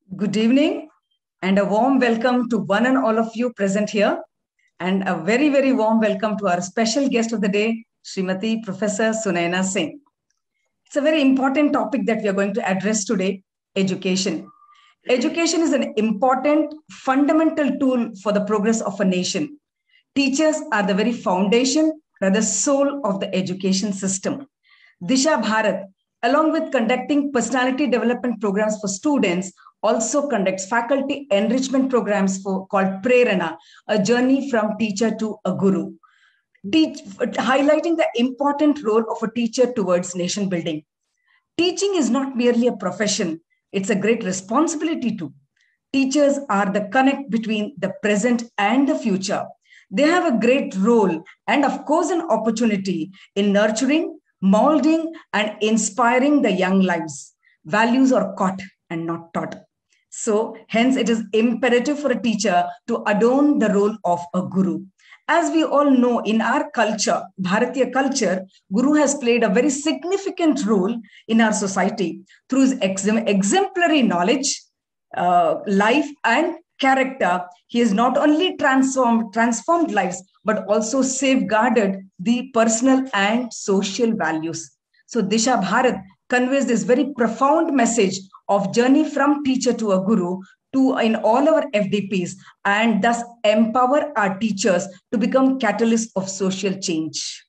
Good evening and a warm welcome to one and all of you present here, and a very, very warm welcome to our special guest of the day, Srimati Professor Sunaina Singh. It's a very important topic that we are going to address today, education. Education is an important fundamental tool for the progress of a nation. Teachers are the very foundation, or the soul of the education system. Disha Bharat, along with conducting personality development programs for students, also conducts faculty enrichment programs called Prerana, a journey from teacher to a guru, highlighting the important role of a teacher towards nation building. Teaching is not merely a profession, it's a great responsibility too. Teachers are the connect between the present and the future. They have a great role and, of course, an opportunity in nurturing, molding, and inspiring the young lives. Values are caught and not taught. So, hence, it is imperative for a teacher to adorn the role of a guru. As we all know, in our culture, Bharatiya culture, Guru has played a very significant role in our society through his exemplary knowledge, life, and character. He has not only transformed lives, but also safeguarded the personal and social values. So, Disha Bharat conveys this very profound message of journey from teacher to a guru to in all our FDPs, and thus empower our teachers to become catalysts of social change.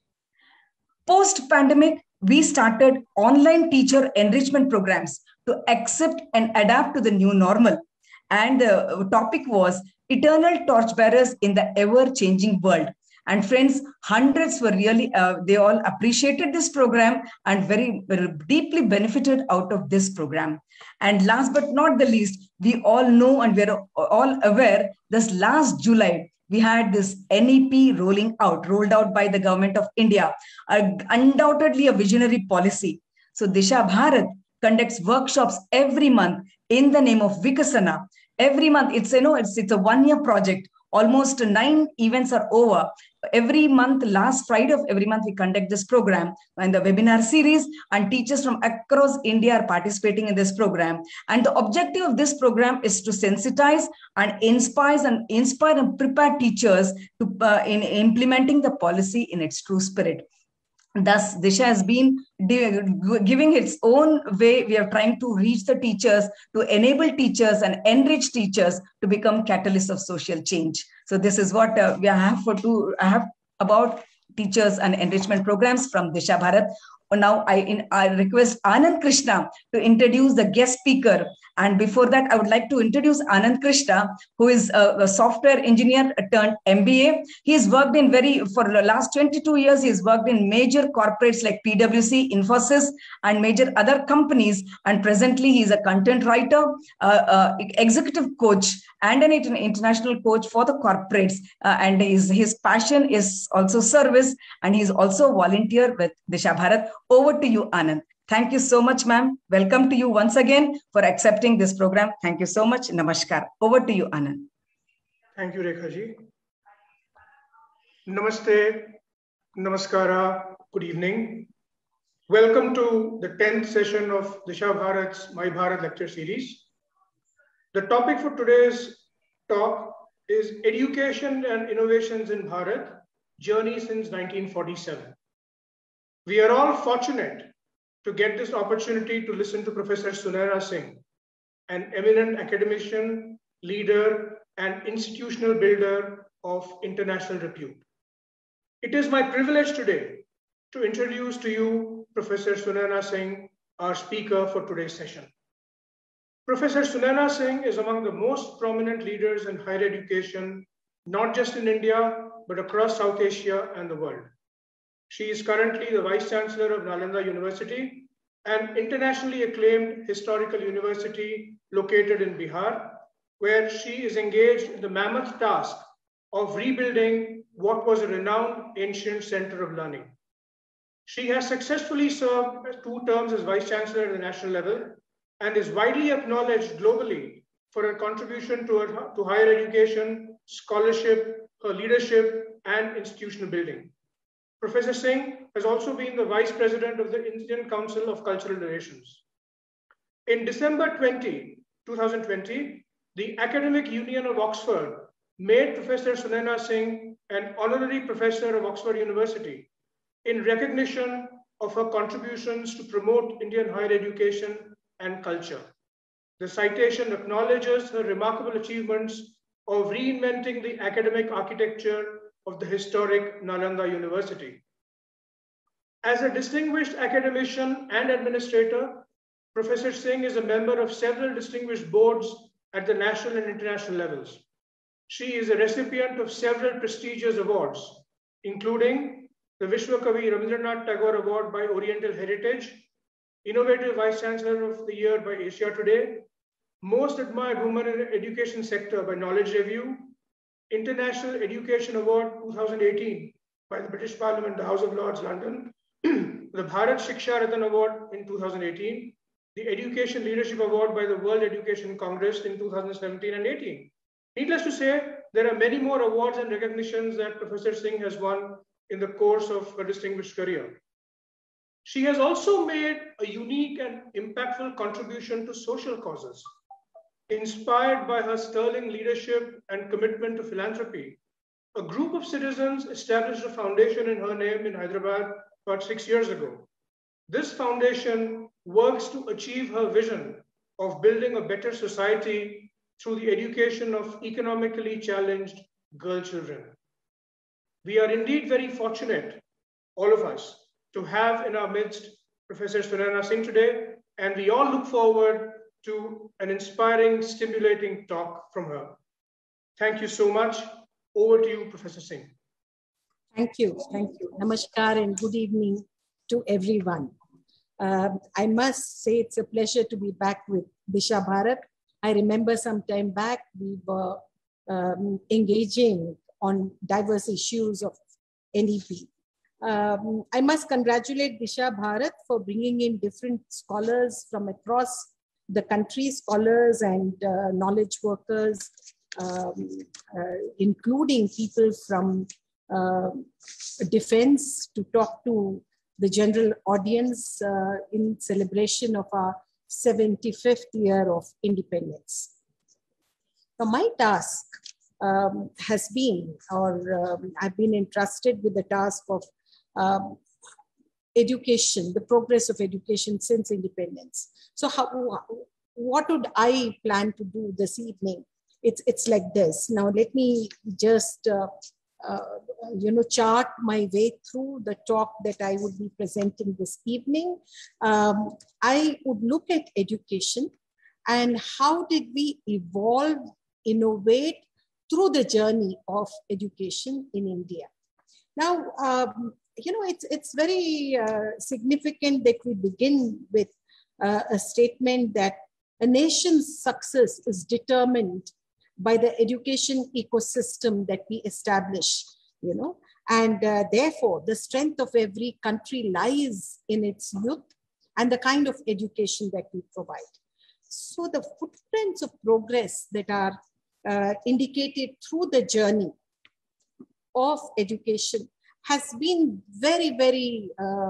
Post pandemic, we started online teacher enrichment programs to accept and adapt to the new normal. And the topic was eternal torchbearers in the ever changing world. And friends, hundreds were really, they all appreciated this program and very deeply benefited out of this program. And last but not the least, we all know and we're all aware this last July, we had this NEP rolled out by the government of India, undoubtedly a visionary policy. So Disha Bharat conducts workshops every month in the name of Vikasana. Every month, it's a 1-year project. Almost 9 events are over. Every month, last Friday of every month, we conduct this program and the webinar series, and teachers from across India are participating in this program. And the objective of this program is to sensitize and inspire and prepare teachers to in implementing the policy in its true spirit. Thus, Disha has been giving its own way. We are trying to reach the teachers, to enable teachers and enrich teachers to become catalysts of social change. So this is what I have about teachers and enrichment programs from Disha Bharat. Now I request Anand Krishna to introduce the guest speaker. And before that, I would like to introduce Anand Krishna, who is a software engineer turned MBA. He has worked for the last 22 years, he has worked in major corporates like PwC, Infosys, and major other companies. And presently, he is a content writer, executive coach, and an international coach for the corporates. And his passion is also service, and he's also a volunteer with Disha Bharat. Over to you, Anand. Thank you so much, ma'am. Welcome to you once again for accepting this program. Thank you so much. Namaskar. Over to you, Anand. Thank you, Rekha ji. Namaste, namaskara, good evening. Welcome to the 10th session of Disha Bharat's My Bharat lecture series. The topic for today's talk is Education and Innovations in Bharat, Journey since 1947. We are all fortunate to get this opportunity to listen to Professor Sunaina Singh, an eminent academician, leader, and institutional builder of international repute. It is my privilege today to introduce to you Professor Sunaina Singh, our speaker for today's session. Professor Sunaina Singh is among the most prominent leaders in higher education, not just in India, but across South Asia and the world. She is currently the Vice Chancellor of Nalanda University, an internationally acclaimed historical university located in Bihar, where she is engaged in the mammoth task of rebuilding what was a renowned ancient center of learning. She has successfully served 2 terms as Vice Chancellor at the national level and is widely acknowledged globally for her contribution to higher education, scholarship, her leadership, and institutional building. Professor Singh has also been the Vice President of the Indian Council of Cultural Relations. In December 20, 2020, the Academic Union of Oxford made Professor Sunaina Singh an honorary professor of Oxford University in recognition of her contributions to promote Indian higher education and culture. The citation acknowledges her remarkable achievements of reinventing the academic architecture of the historic Nalanda University. As a distinguished academician and administrator, Professor Singh is a member of several distinguished boards at the national and international levels. She is a recipient of several prestigious awards, including the Vishwakavi Rabindranath Tagore Award by Oriental Heritage, Innovative Vice Chancellor of the Year by Asia Today, Most Admired Woman in the Education Sector by Knowledge Review, International Education Award 2018 by the British Parliament, the House of Lords, London, the Bharat Shiksha Ratan Award in 2018, the Education Leadership Award by the World Education Congress in 2017 and 18. Needless to say, there are many more awards and recognitions that Professor Singh has won in the course of her distinguished career. She has also made a unique and impactful contribution to social causes. Inspired by her sterling leadership and commitment to philanthropy, a group of citizens established a foundation in her name in Hyderabad about 6 years ago. This foundation works to achieve her vision of building a better society through the education of economically challenged girl children. We are indeed very fortunate, all of us, to have in our midst Professor Sunaina Singh today, and we all look forward to an inspiring, stimulating talk from her. Thank you so much. Over to you, Professor Singh. Thank you. Thank you. Namaskar and good evening to everyone. I must say it's a pleasure to be back with Disha Bharat. I remember some time back we were engaging on diverse issues of NEP. I must congratulate Disha Bharat for bringing in different scholars from across the country, scholars and knowledge workers, including people from defense to talk to the general audience in celebration of our 75th year of independence. So my task has been, or I've been entrusted with the task of education, the progress of education since independence. So what would I plan to do this evening? It's like this. Now let me just chart my way through the talk that I would be presenting this evening. I would look at education and how did we evolve, innovate through the journey of education in India. Now, it's very significant that we begin with a statement that a nation's success is determined by the education ecosystem that we establish, and therefore the strength of every country lies in its youth and the kind of education that we provide. So the footprints of progress that are indicated through the journey of education has been very, very,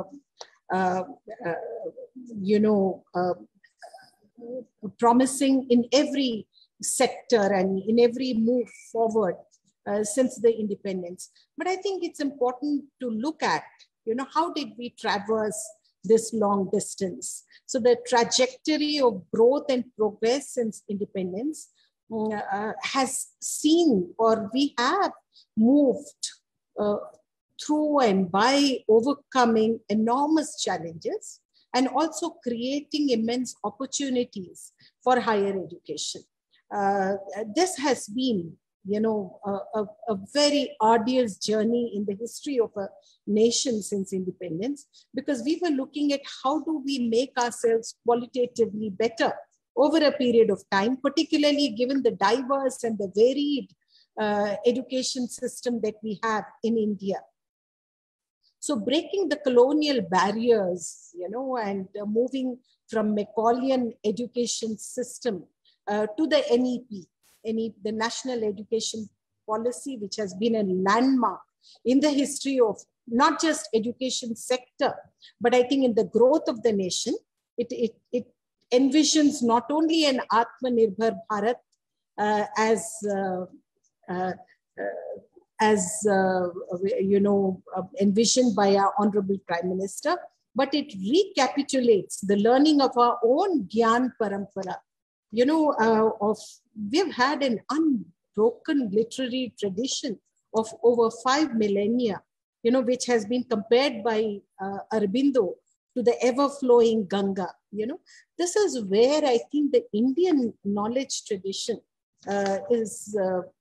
promising in every sector and in every move forward since the independence. But I think it's important to look at, how did we traverse this long distance? So the trajectory of growth and progress since independence has seen, or we have moved through and by overcoming enormous challenges and also creating immense opportunities for higher education. This has been, a very arduous journey in the history of a nation since independence, because we were looking at how do we make ourselves qualitatively better over a period of time, particularly given the diverse and the varied education system that we have in India. So breaking the colonial barriers, and moving from Macaulayan education system to the NEP, the National Education Policy, which has been a landmark in the history of not just education sector, but I think in the growth of the nation. It envisions not only an Atmanirbhar Bharat envisioned by our Honorable Prime Minister, but it recapitulates the learning of our own Gyan Parampara. We've had an unbroken literary tradition of over 5 millennia, which has been compared by Aurobindo to the ever-flowing Ganga. This is where I think the Indian knowledge tradition is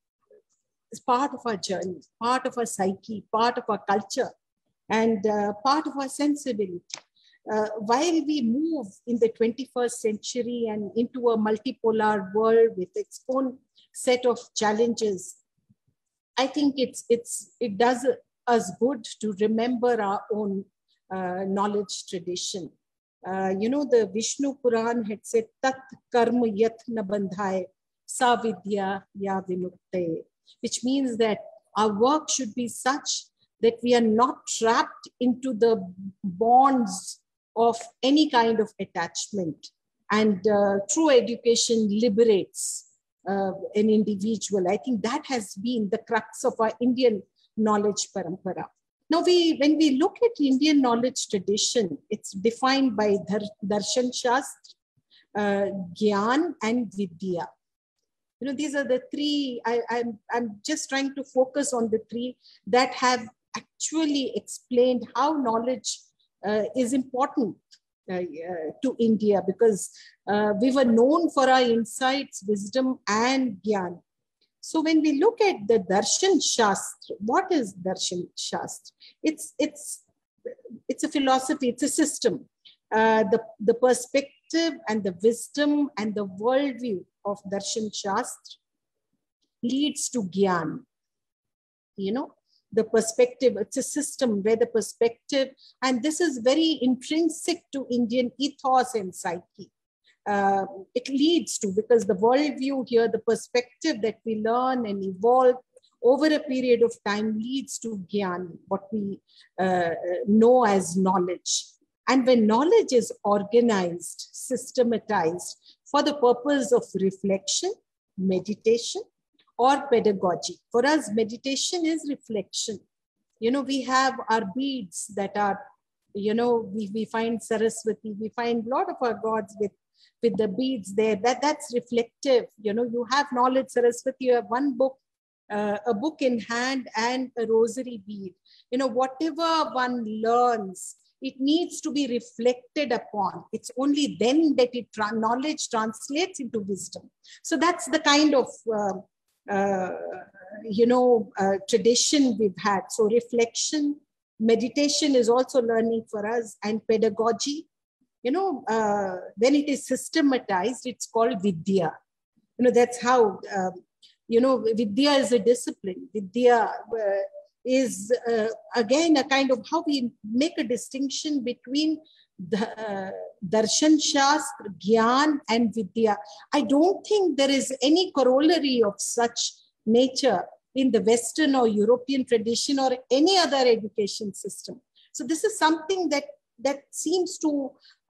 part of our journey, part of our psyche, part of our culture, and part of our sensibility. While we move in the 21st century and into a multipolar world with its own set of challenges, I think it does us good to remember our own knowledge tradition. The Vishnu Puran had said, Tat karma yat na bandhaye, sa vidya ya vimukte, which means that our work should be such that we are not trapped into the bonds of any kind of attachment. And true education liberates an individual. I think that has been the crux of our Indian knowledge parampara. Now, when we look at Indian knowledge tradition, it's defined by Darshan Shastra, Gyan, and Vidya. These are the three. I'm just trying to focus on the three that have actually explained how knowledge is important to India, because we were known for our insights, wisdom, and Gyan. So when we look at the Darshan Shastra, what is Darshan Shastra? It's a philosophy, it's a system. The perspective and the wisdom and the worldview of Darshan Shastra leads to Gyan. The perspective, it's a system where the perspective, and this is very intrinsic to Indian ethos and psyche. It leads to, because the worldview here, the perspective that we learn and evolve over a period of time leads to Gyan, what we know as knowledge. And when knowledge is organized, systematized for the purpose of reflection, meditation, or pedagogy. For us, meditation is reflection. We have our beads that are, we find Saraswati, we find a lot of our gods with the beads there. That's reflective. You have knowledge, Saraswati, you have one book, a book in hand and a rosary bead. Whatever one learns, it needs to be reflected upon. It's only then that knowledge translates into wisdom. So that's the kind of tradition we've had. So reflection, meditation is also learning for us, and pedagogy. When it is systematized, it's called Vidya. That's how, Vidya is a discipline. Vidya is, again, a kind of how we make a distinction between the Darshan Shastra, Gyan, and Vidya. I don't think there is any corollary of such nature in the Western or European tradition or any other education system. So this is something that seems to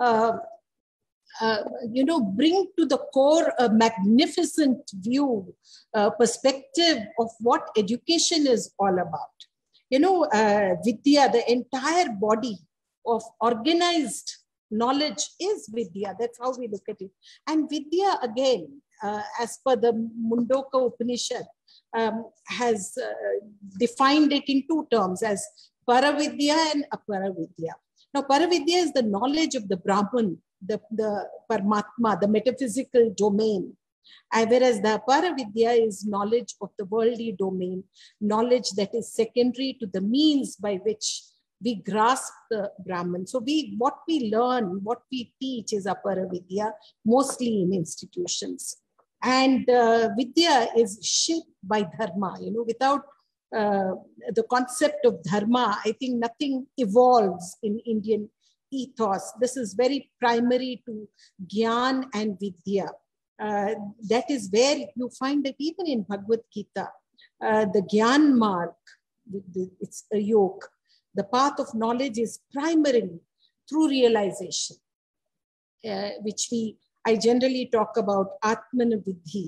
bring to the core a magnificent view, perspective of what education is all about. Vidya, the entire body of organized knowledge is Vidya. That's how we look at it. And Vidya, again, as per the Mundoka Upanishad, has defined it in two terms as Paravidya and Aparavidya. Now, Paravidya is the knowledge of the Brahman, the Paramatma, the metaphysical domain. Whereas the Aparavidya is knowledge of the worldly domain, knowledge that is secondary to the means by which we grasp the Brahman. So what we learn, what we teach is Aparavidya, mostly in institutions. And Vidya is shaped by Dharma. Without the concept of Dharma, I think nothing evolves in Indian ethos. This is very primary to Gyan and Vidya. That is where you find that even in Bhagavad Gita, the Gyan mark, it's a yoke. The path of knowledge is primarily through realization, which we I generally talk about Atmanavidhi,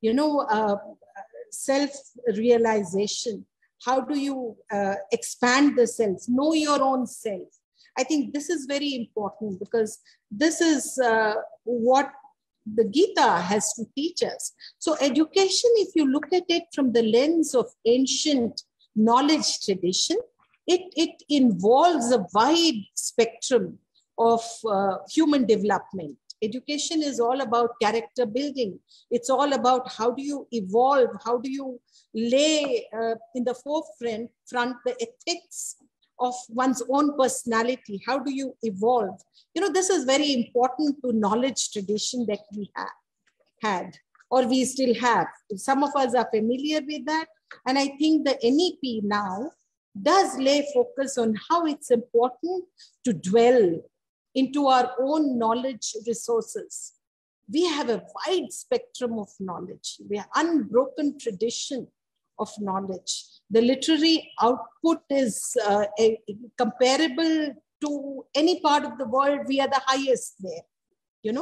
self-realization. How do you expand the self, know your own self? I think this is very important because this is what the Gita has to teach us. So education, if you look at it from the lens of ancient knowledge tradition, it involves a wide spectrum of human development. Education is all about character building. It's all about how do you evolve, how do you lay in the forefront the ethics of one's own personality. How do you evolve? This is very important to knowledge tradition that we had, or we still have. Some of us are familiar with that. And I think the NEP now does lay focus on how it's important to dwell into our own knowledge resources. We have a wide spectrum of knowledge. We have unbroken tradition of knowledge. The literary output is comparable to any part of the world. We are the highest there,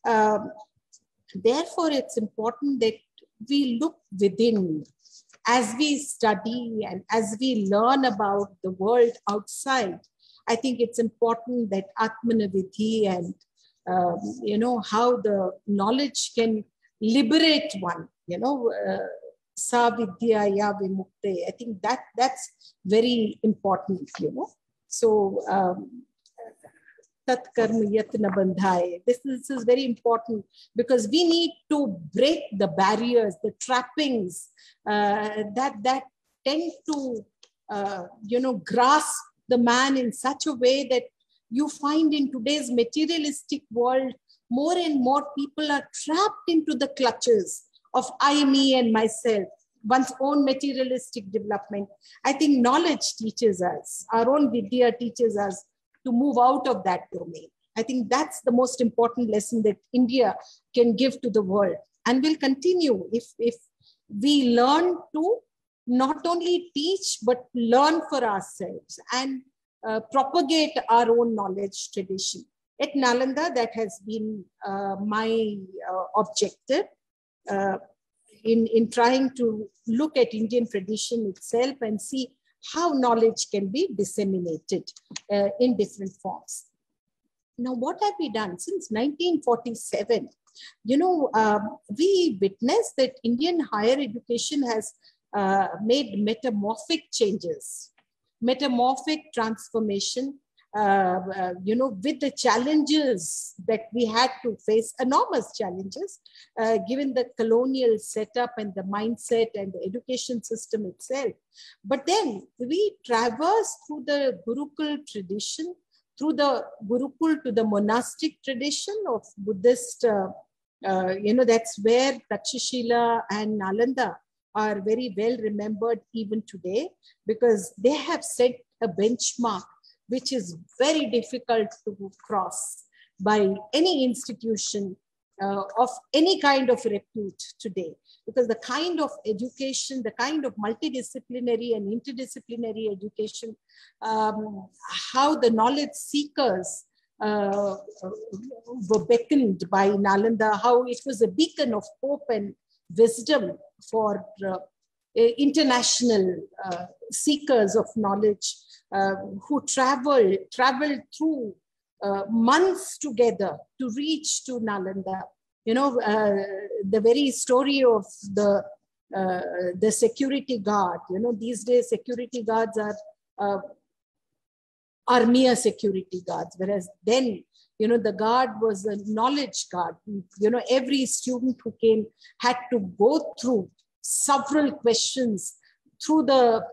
Therefore, it's important that we look within as we study and as we learn about the world outside. I think it's important that Atmanavidhi and, how the knowledge can liberate one, Sa vidya ya vimukte. I think that's very important, So, Tat karma yatna bandhaye. This is very important because we need to break the barriers, the trappings that tend to, grasp the man in such a way that you find in today's materialistic world, more and more people are trapped into the clutches of I, me, and myself, one's own materialistic development. I think knowledge teaches us, our own Vidya teaches us to move out of that domain. I think that's the most important lesson that India can give to the world, and will continue if we learn to not only teach, but learn for ourselves and propagate our own knowledge tradition. At Nalanda, that has been my objective in trying to look at Indian tradition itself and see how knowledge can be disseminated in different forms. Now, what have we done? Since 1947, we witnessed that Indian higher education has made metamorphic changes, metamorphic transformation, with the challenges that we had to face, enormous challenges, given the colonial setup and the mindset and the education system itself. But then we traversed through the Gurukul tradition, through the Gurukul to the monastic tradition of Buddhist, that's where Takshashila and Nalanda are very well remembered even today, because they have set a benchmark which is very difficult to cross by any institution of any kind of repute today. Because the kind of education, the kind of multidisciplinary and interdisciplinary education, how the knowledge seekers were beckoned by Nalanda, how it was a beacon of hope and wisdom for international seekers of knowledge who traveled through months together to reach to Nalanda. The very story of the security guard, these days security guards are mere security guards, whereas then, the guard was a knowledge guard. Every student who came had to go through several questions through the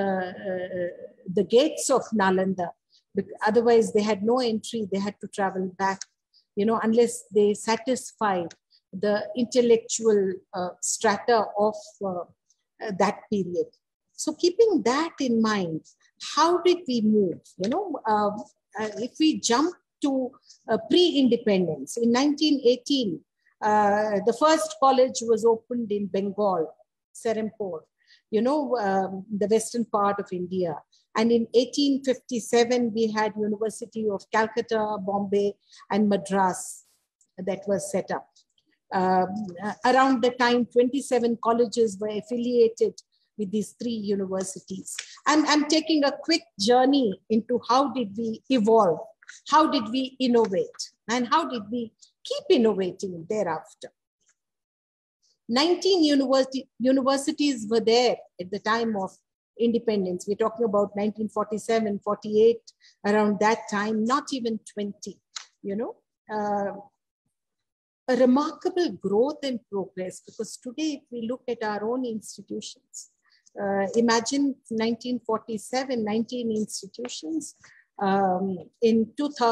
gates of Nalanda. Otherwise, they had no entry. They had to travel back, unless they satisfied the intellectual strata of that period. So keeping that in mind, how did we move? If we jump to pre-independence, in 1918, the first college was opened in Bengal, Serampore, the western part of India. And in 1857, we had University of Calcutta, Bombay, and Madras. that was set up. Around the time, 27 colleges were affiliated with these 3 universities. I'm taking a quick journey into how did we evolve, how did we innovate, and how did we keep innovating thereafter. 19 universities were there at the time of independence. We're talking about 1947, 48, around that time, not even 20, you know. A remarkable growth and progress, because today, if we look at our own institutions, imagine 1947, 19 institutions. In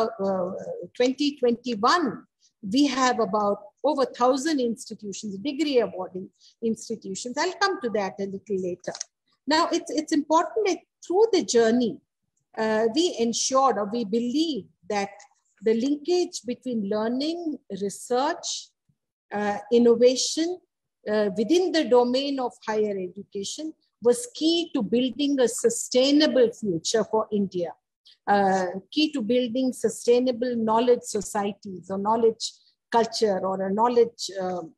2021, we have about over 1,000 institutions, degree awarding institutions. I'll come to that a little later. Now, it's important that through the journey, we ensured, or we believe, that the linkage between learning, research, innovation within the domain of higher education was key to building a sustainable future for India, key to building sustainable knowledge societies or knowledge culture or a knowledge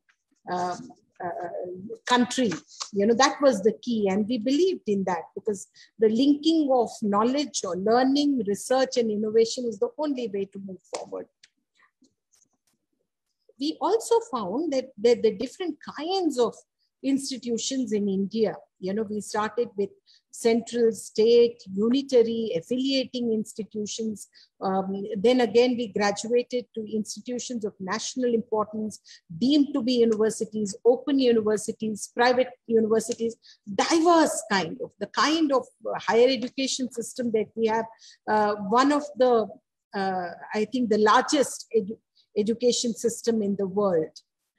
country. You know, that was the key, and we believed in that, because the linking of knowledge or learning, research and innovation is the only way to move forward. We also found that the different kinds of institutions in India, you know, we started with central, state, unitary, affiliating institutions. Then again, we graduated to institutions of national importance, deemed to be universities, open universities, private universities, diverse kind of, the kind of higher education system that we have. One of the, I think the largest education system in the world.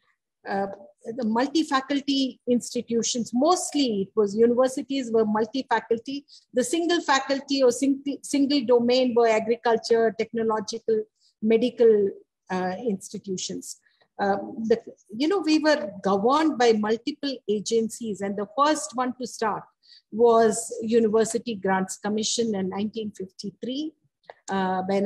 The multi-faculty institutions, mostly it was universities were multi-faculty. The single faculty or single domain were agriculture, technological, medical institutions. You know, we were governed by multiple agencies, and the first one to start was University Grants Commission in 1953. When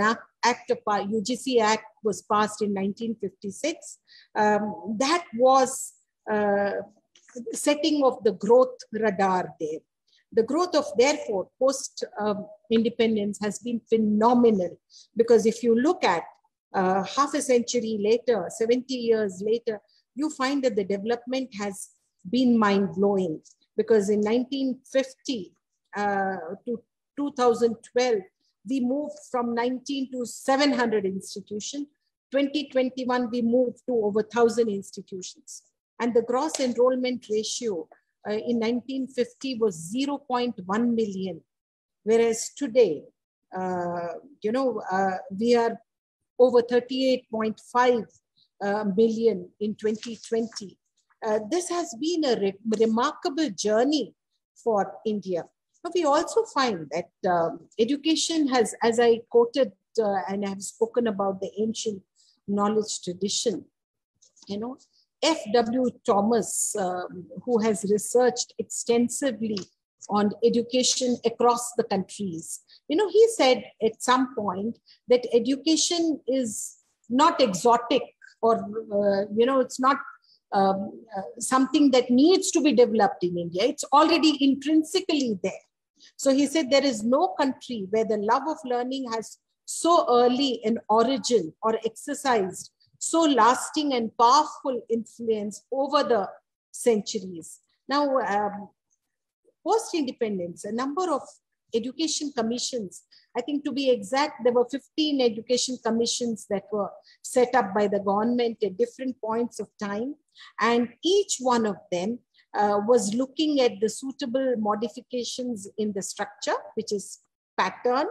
UGC Act was passed in 1956. That was setting of the growth radar there. The growth of, therefore, post-independence has been phenomenal, because if you look at half a century later, 70 years later, you find that the development has been mind-blowing, because in 1950 to 2012, we moved from 19 to 700 institutions. 2021, we moved to over 1,000 institutions. And the gross enrollment ratio in 1950 was 0.1 million. Whereas today, you know, we are over 38.5 million in 2020. This has been a remarkable journey for India. But we also find that education has, as I quoted and I have spoken about the ancient knowledge tradition, you know, F.W. Thomas, who has researched extensively on education across the countries, you know, he said at some point that education is not exotic or, you know, it's not something that needs to be developed in India. It's already intrinsically there. So he said there is no country where the love of learning has so early an origin or exercised so lasting and powerful influence over the centuries. Now, post-independence, a number of education commissions, I think to be exact, there were 15 education commissions that were set up by the government at different points of time. And each one of them was looking at the suitable modifications in the structure, which is pattern,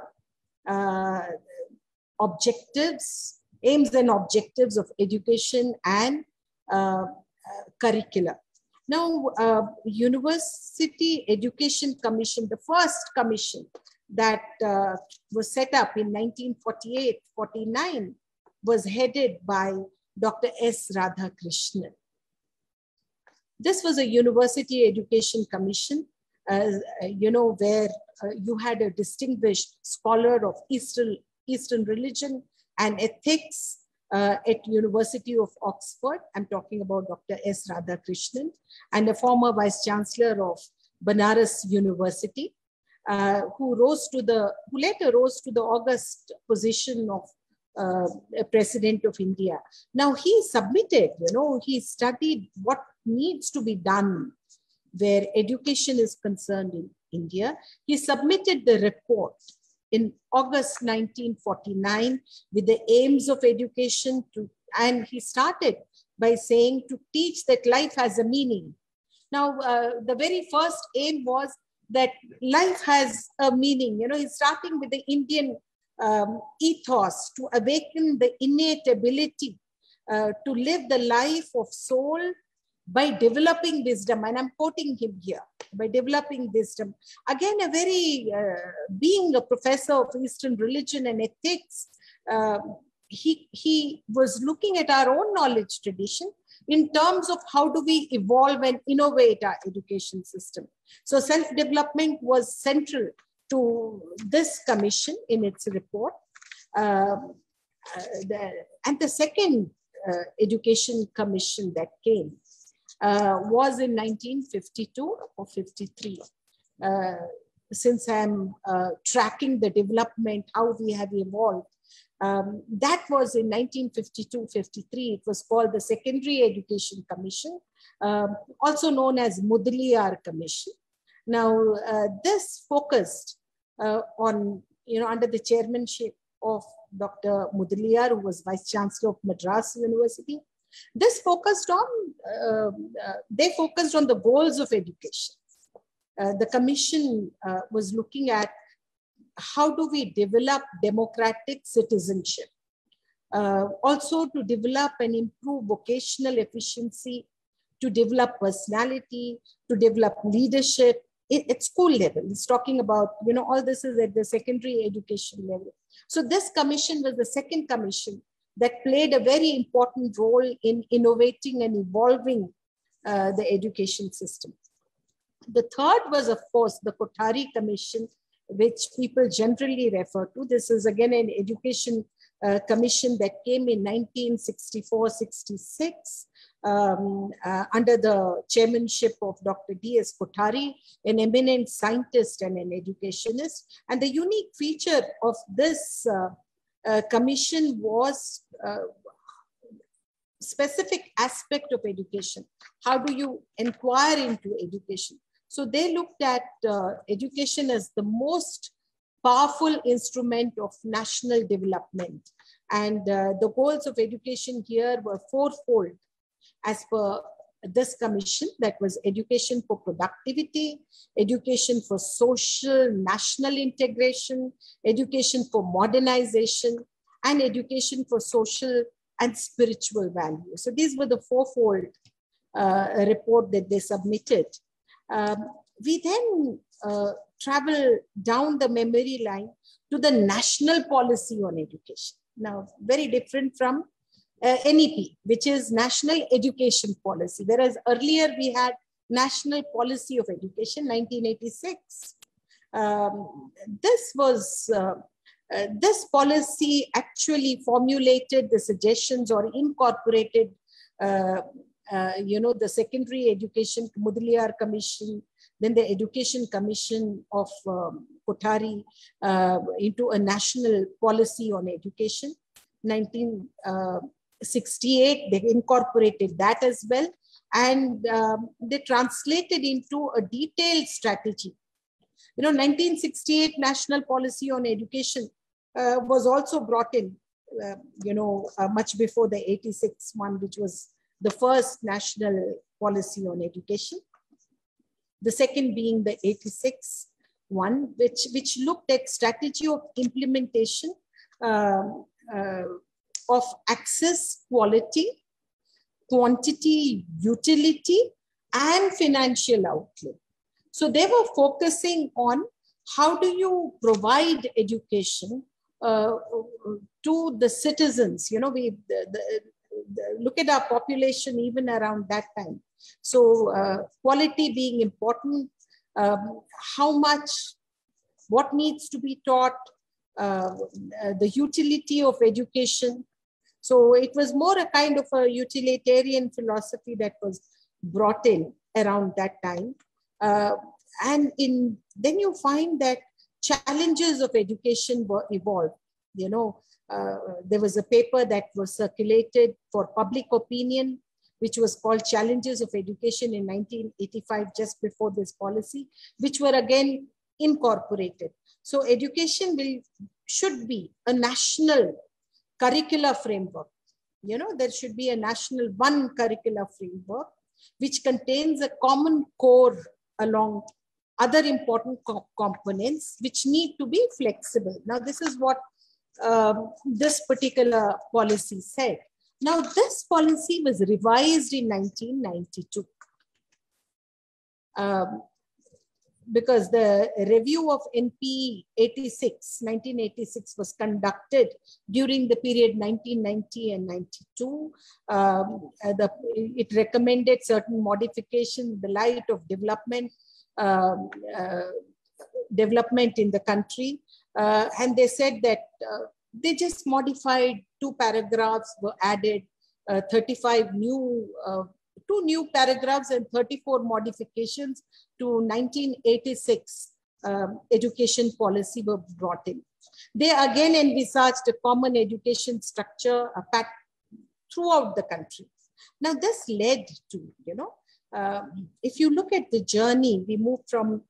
objectives, aims and objectives of education, and curricula. Now, University Education Commission, the first commission that was set up in 1948-49 was headed by Dr. S. Radhakrishnan. This was a University Education Commission, you know, where you had a distinguished scholar of Eastern religion and ethics, at University of Oxford. I'm talking about Dr. S. Radhakrishnan, and a former Vice Chancellor of Banaras University, who later rose to the august position of President of India. Now he submitted, he studied what needs to be done where education is concerned in India. He submitted the report in August 1949 with the aims of education, and he started by saying to teach that life has a meaning. Now, the very first aim was that life has a meaning. He's starting with the Indian ethos to awaken the innate ability to live the life of soul by developing wisdom. And I'm quoting him here, by developing wisdom. Again, being a professor of Eastern religion and ethics, he was looking at our own knowledge tradition in terms of how do we evolve and innovate our education system. So self-development was central to this commission in its report. And the second education commission that came was in 1952 or 53. Since I'm tracking the development, how we have evolved, that was in 1952-53. It was called the Secondary Education Commission, also known as Mudaliar Commission. Now, this focused on, under the chairmanship of Dr. Mudaliar, who was Vice Chancellor of Madras University. This focused on, they focused on the goals of education. The commission was looking at how do we develop democratic citizenship, also to develop and improve vocational efficiency, to develop personality, to develop leadership at school level. It's talking about, all this is at the secondary education level. So this commission was the second commission that played a very important role in innovating and evolving the education system. The third was, of course, the Kothari Commission, which people generally refer to. This is again an education commission that came in 1964-66 under the chairmanship of Dr. D.S. Kothari, an eminent scientist and an educationist. And the unique feature of this commission was specific aspect of education. How do you inquire into education? So they looked at education as the most powerful instrument of national development. And the goals of education here were fourfold as per this commission, that was education for productivity, education for social national integration, education for modernization, and education for social and spiritual value. So these were the fourfold report that they submitted. We then travel down the memory line to the national policy on education. Now, very different from NEP, which is National Education Policy, whereas earlier we had National Policy of Education, 1986. This policy actually formulated the suggestions or incorporated the Secondary Education Mudaliar Commission, then the Education Commission of Kothari into a national policy on education. 1968, they incorporated that as well. And they translated into a detailed strategy. 1968 National Policy on Education was also brought in, much before the 86 one, which was the first national policy on education. The second being the 86 one, which looked at strategy of implementation of access, quality, quantity, utility, and financial outlay. So they were focusing on how do you provide education to the citizens. Look at our population even around that time. So quality being important, what needs to be taught, the utility of education, So it was more a kind of a utilitarian philosophy that was brought in around that time. Then you find that challenges of education were evolved. You know, there was a paper that was circulated for public opinion, which was called Challenges of Education in 1985, just before this policy, which were again incorporated. So education should be a national curricular framework. You know, there should be a national one curricular framework, which contains a common core along other important components, which need to be flexible. Now, this is what this particular policy said. Now, this policy was revised in 1992. Because the review of NP 1986 was conducted during the period 1990 and 92. It recommended certain modifications in the light of development in the country. And they said that they just modified 2 paragraphs, were added 35 new 2 new paragraphs and 34 modifications to 1986 education policy were brought in. They again envisaged a common education structure throughout the country. Now this led to, you know, if you look at the journey, we moved from,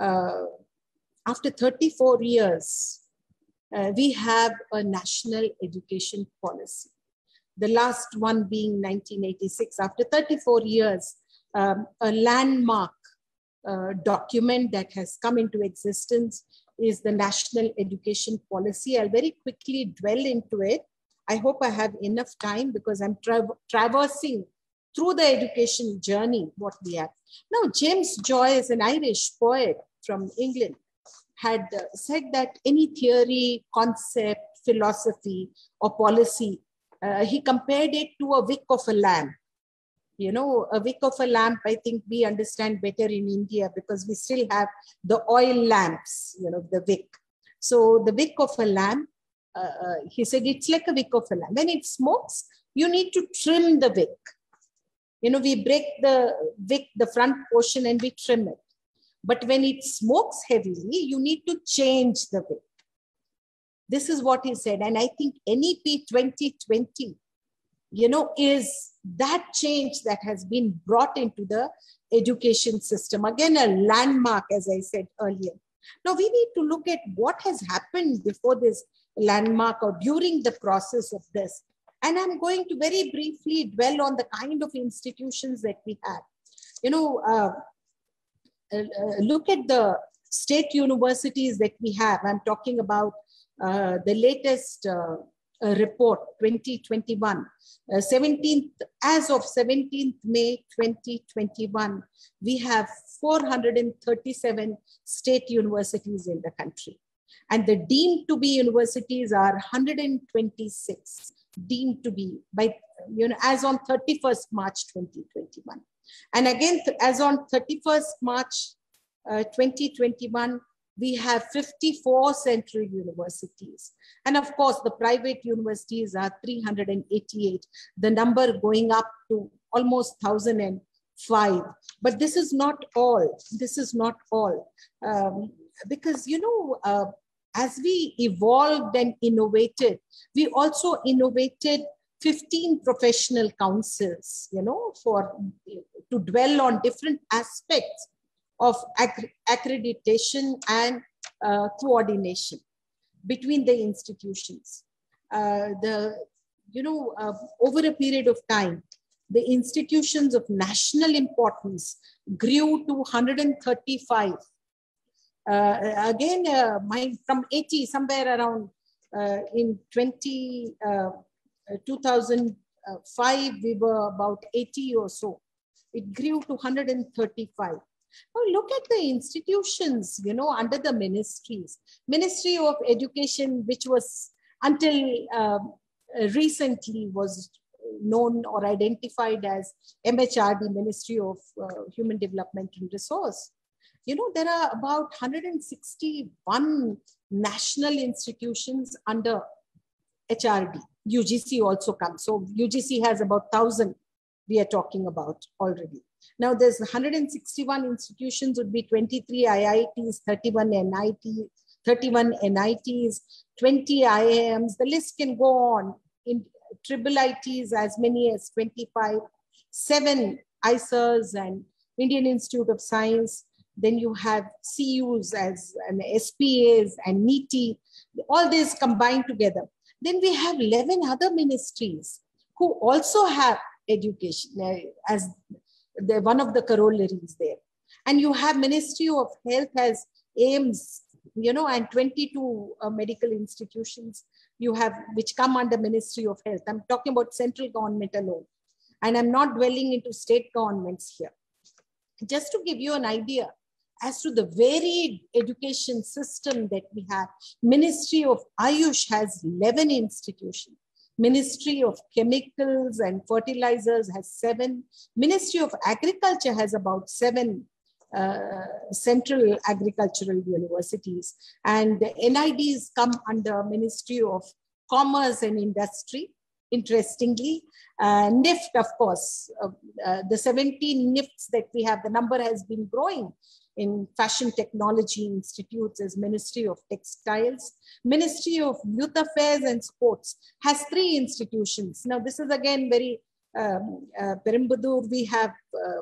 after 34 years, we have a national education policy. The last one being 1986. After 34 years, a landmark document that has come into existence is the National Education Policy. I'll very quickly dwell into it. I hope I have enough time because I'm traversing through the education journey what we have. Now, James Joyce, an Irish poet from England, had said that any theory, concept, philosophy, or policy, he compared it to a wick of a lamp. You know, a wick of a lamp, I think we understand better in India because we still have the oil lamps, you know, the wick. So the wick of a lamp, he said, it's like a wick of a lamp. When it smokes, you need to trim the wick. You know, we break the wick, the front portion, and we trim it. But when it smokes heavily, you need to change the wick. This is what he said. And I think NEP 2020, you know, is that change that has been brought into the education system. Again, a landmark, as I said earlier. Now, we need to look at what has happened before this landmark or during the process of this. And I'm going to very briefly dwell on the kind of institutions that we have. You know, look at the state universities that we have. I'm talking about the latest report, 2021, 17th, as of 17th May 2021, we have 437 state universities in the country. And the deemed to be universities are 126 deemed to be by, you know, as on 31st March 2021. And again, as on 31st March 2021, we have 54 central universities. And of course, the private universities are 388, the number going up to almost 1,005. But this is not all. This is not all. Because, you know, as we evolved and innovated, we also innovated 15 professional councils, you know, to dwell on different aspects of accreditation and coordination between the institutions. Over a period of time, the institutions of national importance grew to 135. From 80, somewhere around in 2005, we were about 80 or so. It grew to 135. Now look at the institutions, you know, under the ministries. Ministry of Education, which was until recently was known or identified as MHRD, Ministry of Human Development and Resource. You know, there are about 161 national institutions under HRD. UGC also comes. So UGC has about 1,000 we are talking about already. Now there's 161 institutions, would be 23 IITs, 31 NITs, 20 IIMs. The list can go on. In triple ITs, as many as 25, 7 ISERs and Indian Institute of Science. Then you have CUs as and SPAs and NITI, all these combined together. Then we have 11 other ministries who also have education as one of the corollaries there. And you have Ministry of Health as AIIMS, and 22 medical institutions you have which come under Ministry of Health. I'm talking about central government alone. And I'm not dwelling into state governments here. Just to give you an idea as to the varied education system that we have, Ministry of Ayush has 11 institutions. Ministry of Chemicals and Fertilizers has 7. Ministry of Agriculture has about 7 central agricultural universities. And the NIDs come under Ministry of Commerce and Industry. Interestingly, NIFT, of course, the 17 NIFTs that we have, the number has been growing in fashion technology institutes as Ministry of Textiles. Ministry of Youth Affairs and Sports has 3 institutions. Now, this is again very, Perambudur, we have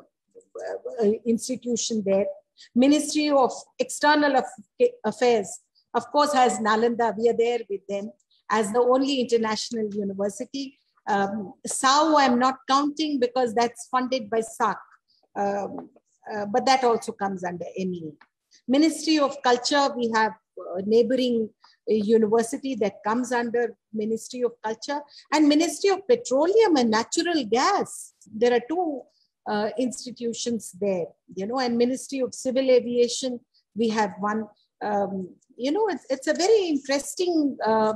institution there. Ministry of External Affairs, of course, has Nalanda. We are there with them as the only international university. SAU I'm not counting because that's funded by SAC, but that also comes under MEA. Ministry of Culture, we have a neighboring university that comes under Ministry of Culture, and Ministry of Petroleum and Natural Gas. There are 2 institutions there, and Ministry of Civil Aviation, we have 1. It's a very interesting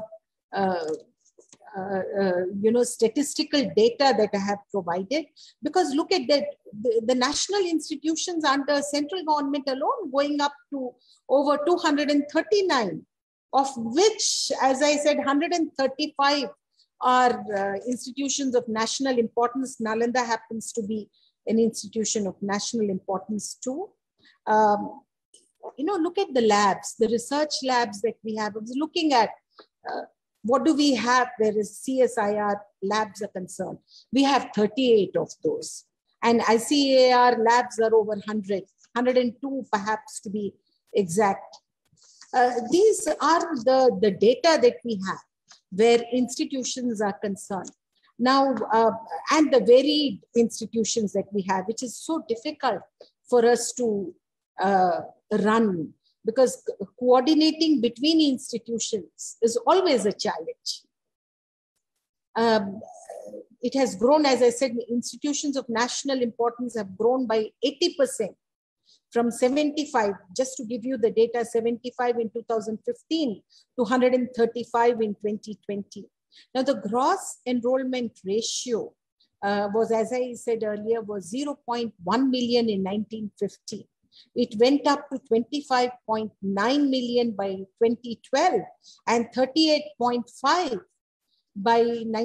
statistical data that I have provided, because look at that, the national institutions under central government alone going up to over 239, of which, as I said, 135 are institutions of national importance. Nalanda happens to be an institution of national importance too. Look at the labs, the research labs that we have. I was looking at what do we have where is CSIR labs are concerned. We have 38 of those. And ICAR labs are over 100, 102 perhaps to be exact. These are the data that we have where institutions are concerned. Now, and the varied institutions that we have, which is so difficult for us to run, because coordinating between institutions is always a challenge. It has grown, as I said, institutions of national importance have grown by 80% from 75, just to give you the data, 75 in 2015 to 135 in 2020. Now the gross enrollment ratio was, as I said earlier, was 0.1 million in 1950. It went up to 25.9 million by 2012 and 38.5 by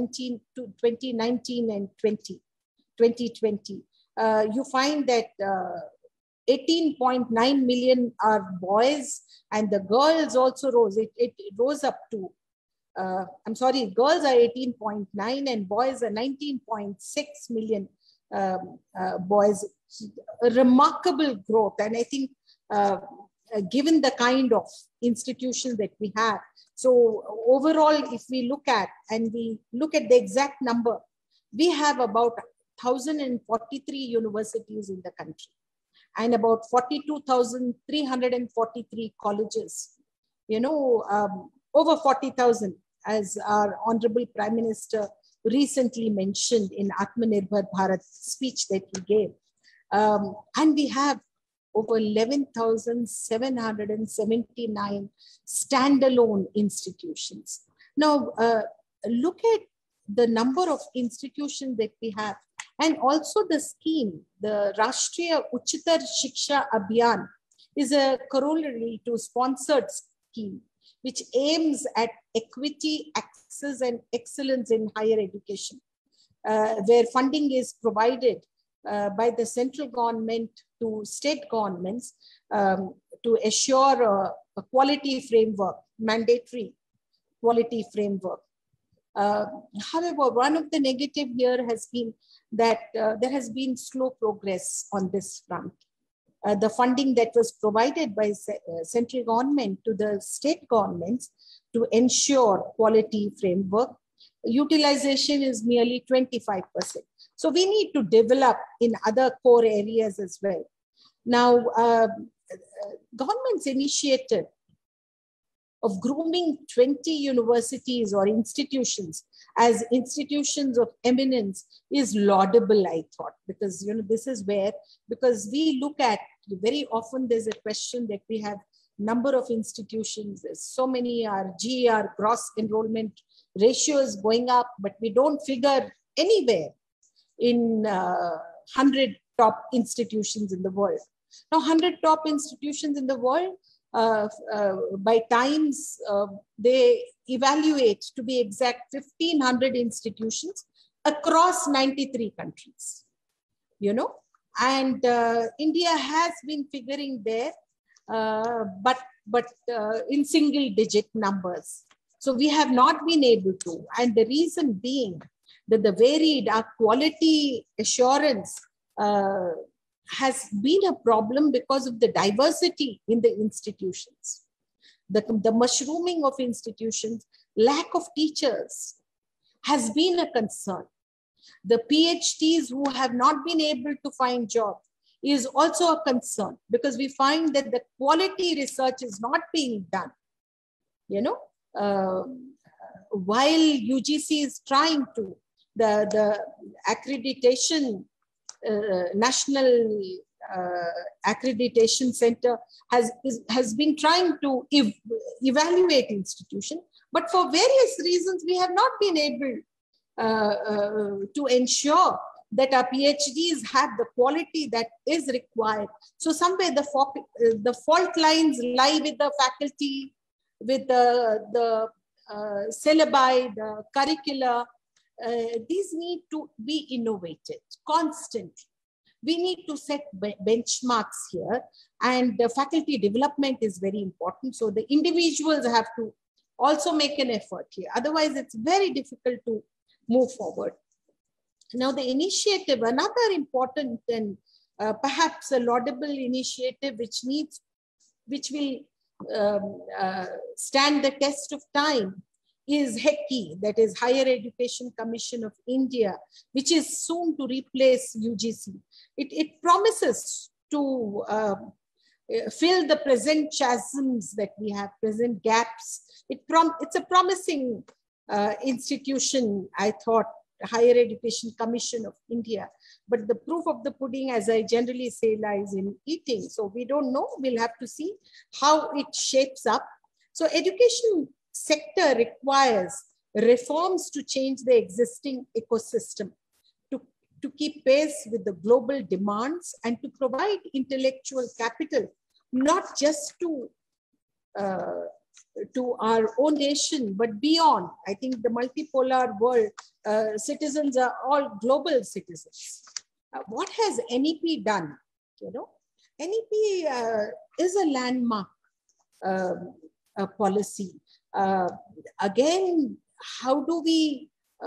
2019 and 2020. You find that 18.9 million are boys, and the girls also rose. It rose up to, girls are 18.9 and boys are 19.6 million boys. A remarkable growth. And I think given the kind of institutions that we have, so overall, if we look at, and we look at the exact number, we have about 1,043 universities in the country and about 42,343 colleges, over 40,000, as our Honorable Prime Minister recently mentioned in Atmanirbhar Bharat speech that he gave. And we have over 11,779 standalone institutions. Now, look at the number of institutions that we have, and also the scheme, the Rashtriya Uchitar Shiksha Abhiyan is a corollary to sponsored scheme. which aims at equity, access, and excellence in higher education, where funding is provided by the central government to state governments to assure a quality framework, mandatory quality framework. However, one of the negative here has been that there has been slow progress on this front. The funding that was provided by central government to the state governments to ensure quality framework, utilization is nearly 25%. So we need to develop in other core areas as well. Now, government's initiative of grooming 20 universities or institutions as institutions of eminence is laudable, I thought, because this is where, because we look at, very often there's a question that we have number of institutions, there's so many, our GER, gross enrollment ratio is going up, but we don't figure anywhere in 100 top institutions in the world. Now, 100 top institutions in the world, by times, they evaluate, to be exact, 1,500 institutions across 93 countries, and India has been figuring there, but in single digit numbers. So we have not been able to, and the reason being that the varied, our quality assurance has been a problem because of the diversity in the institutions, the mushrooming of institutions, lack of teachers has been a concern. The PhDs who have not been able to find jobs is also a concern, because we find that the quality research is not being done. While UGC is trying to, the accreditation, National Accreditation Center has been trying to evaluate institutions, but for various reasons, we have not been able to ensure that our PhDs have the quality that is required. So somewhere the fault lines lie with the faculty, with the syllabi, the curricula. These need to be innovated constantly. We need to set benchmarks here, and the faculty development is very important. So the individuals have to also make an effort here. Otherwise, it's very difficult to move forward. Now, the initiative, another important and perhaps a laudable initiative which will stand the test of time, is HECI, that is Higher Education Commission of India, which is soon to replace UGC. It promises to fill the present chasms that we have, present gaps. It's a promising institution, I thought, Higher Education Commission of India. But the proof of the pudding, as I generally say, lies in eating. So we don't know. We'll have to see how it shapes up. So education sector requires reforms to change the existing ecosystem, to keep pace with the global demands, and to provide intellectual capital, not just to our own nation, but beyond. I think the multipolar world, citizens are all global citizens. What has NEP done? NEP is a landmark policy. Again, how do we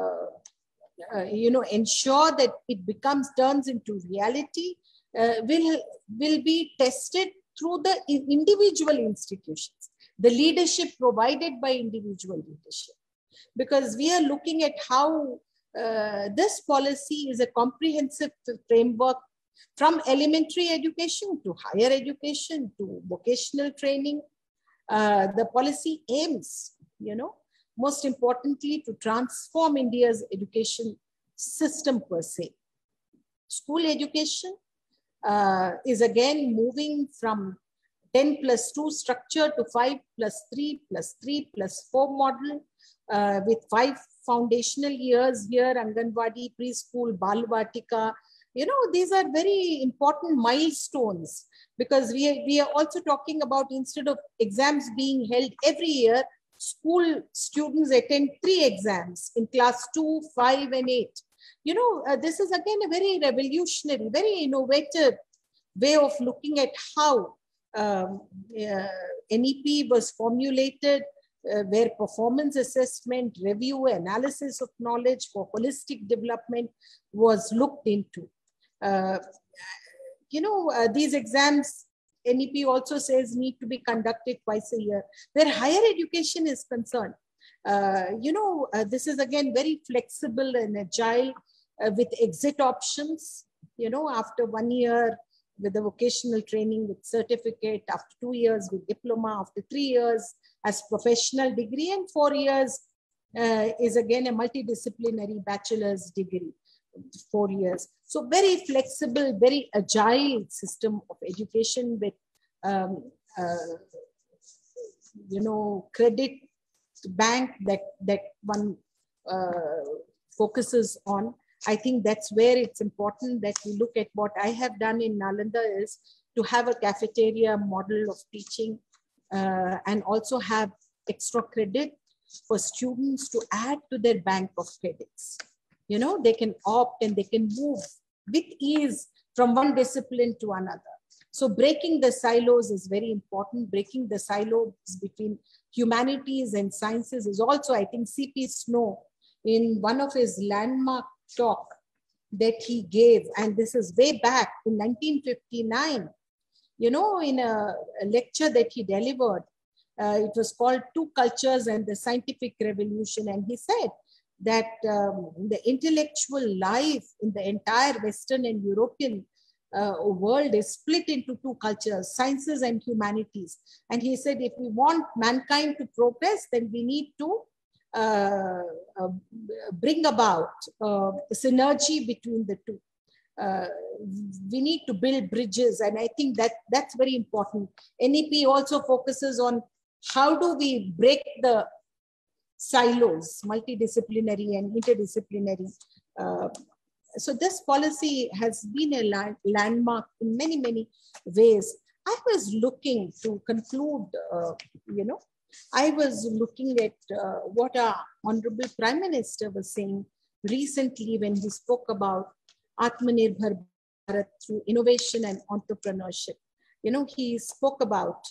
ensure that it turns into reality? Will be tested through the individual institutions, the leadership provided by individual leadership, because we are looking at how this policy is a comprehensive framework from elementary education to higher education to vocational training. The policy aims, most importantly, to transform India's education system per se. School education is again moving from 10+2 structure to 5+3+3+4 model with 5 foundational years here, Anganwadi, preschool, Balvatika. These are very important milestones because we are also talking about, instead of exams being held every year, school students attend 3 exams in class 2, 5, and 8. You know, this is again a very revolutionary, very innovative way of looking at how NEP was formulated, where performance assessment, review, analysis of knowledge for holistic development was looked into. These exams, NEP also says, need to be conducted twice a year. Where higher education is concerned, this is again very flexible and agile with exit options. After 1 year with the vocational training with certificate, after 2 years with diploma, after 3 years as professional degree, and 4 years is again a multidisciplinary bachelor's degree, 4 years. So very flexible, very agile system of education with, credit bank that one focuses on. I think that's where it's important that we look at what I have done in Nalanda is to have a cafeteria model of teaching and also have extra credit for students to add to their bank of credits. They can opt and they can move with ease from one discipline to another. So breaking the silos is very important. Breaking the silos between humanities and sciences is also, I think, C.P. Snow, in one of his landmark talk that he gave, and this is way back in 1959, in a lecture that he delivered. It was called Two Cultures and the Scientific Revolution. And he said that the intellectual life in the entire Western and European world is split into 2 cultures, sciences and humanities. And he said, if we want mankind to progress, then we need to bring about synergy between the 2. We need to build bridges. And I think that's very important. NEP also focuses on how do we break the silos, multidisciplinary and interdisciplinary. So this policy has been a landmark in many, many ways. I was looking to conclude, I was looking at what our Honorable Prime Minister was saying recently when he spoke about Atmanirbhar Bharat through innovation and entrepreneurship. He spoke about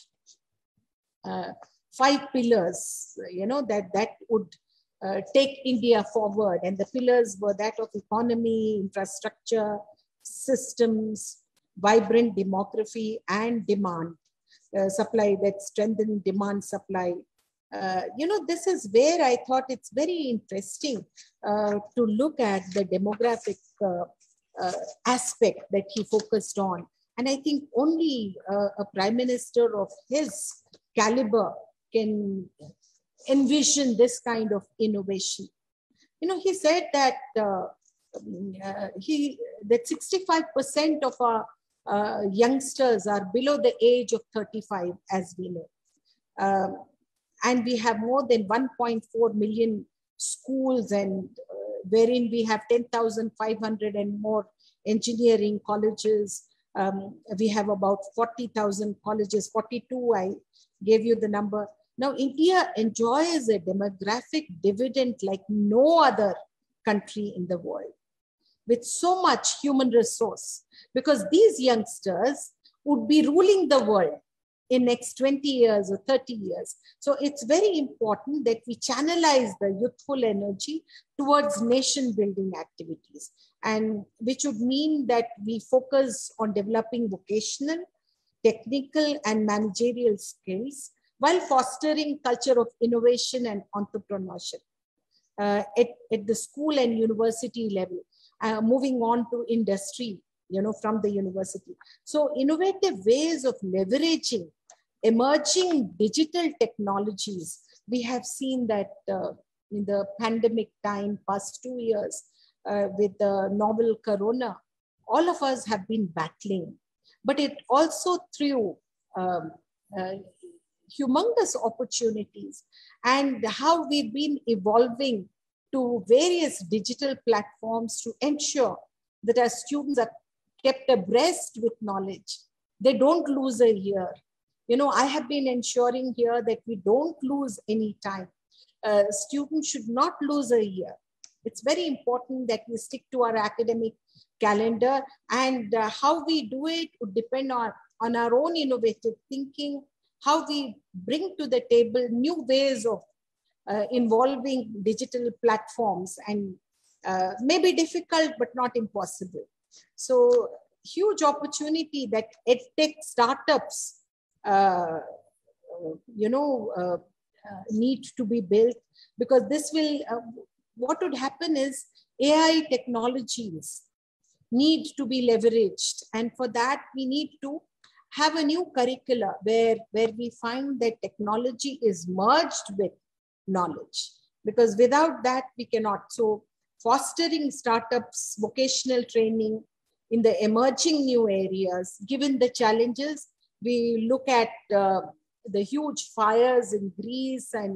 5 pillars, that would take India forward. And the pillars were that of economy, infrastructure, systems, vibrant demography, and demand. Supply, that strengthen demand supply. This is where I thought it's very interesting to look at the demographic aspect that he focused on. And I think only a prime minister of his caliber can envision this kind of innovation. He said that that 65% of our youngsters are below the age of 35, as we know. And we have more than 1.4 million schools, and wherein we have 10,500 and more engineering colleges. We have about 40,000 colleges, 42, I gave you the number. Now, India enjoys a demographic dividend like no other country in the world, with so much human resource, because these youngsters would be ruling the world in next 20 years or 30 years. So it's very important that we channelize the youthful energy towards nation building activities, and which would mean that we focus on developing vocational, technical, and managerial skills while fostering culture of innovation and entrepreneurship at the school and university level, moving on to industry, from the university. So innovative ways of leveraging emerging digital technologies. We have seen that in the pandemic time, past 2 years, with the novel corona, all of us have been battling, but it also threw humongous opportunities, and how we've been evolving to various digital platforms to ensure that our students are kept abreast with knowledge, they don't lose a year. You know, I have been ensuring here that we don't lose any time. Students should not lose a year. It's very important that we stick to our academic calendar, and how we do it would depend on our own innovative thinking, how we bring to the table new ways of involving digital platforms, and may be difficult but not impossible. So huge opportunity that EdTech startups need to be built, because this will, what would happen is AI technologies need to be leveraged. And for that, we need to have a new curricula where we find that technology is merged with knowledge, because without that, we cannot. So fostering startups, vocational training in the emerging new areas, given the challenges, we look at the huge fires in Greece and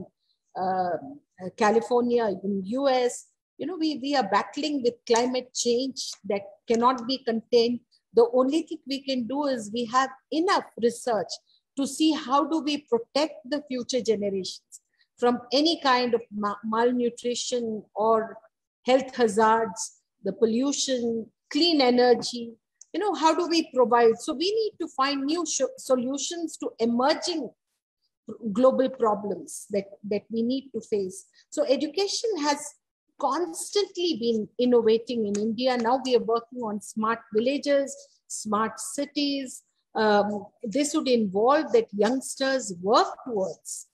California, in US. You know, we are battling with climate change that cannot be contained. The only thing we can do is we have enough research to see how do we protect the future generations from any kind of malnutrition or health hazards, the pollution, clean energy. You know, how do we provide? So we need to find new solutions to emerging global problems that we need to face. So education has constantly been innovating in India. Now we are working on smart villages, smart cities. This would involve that youngsters work towards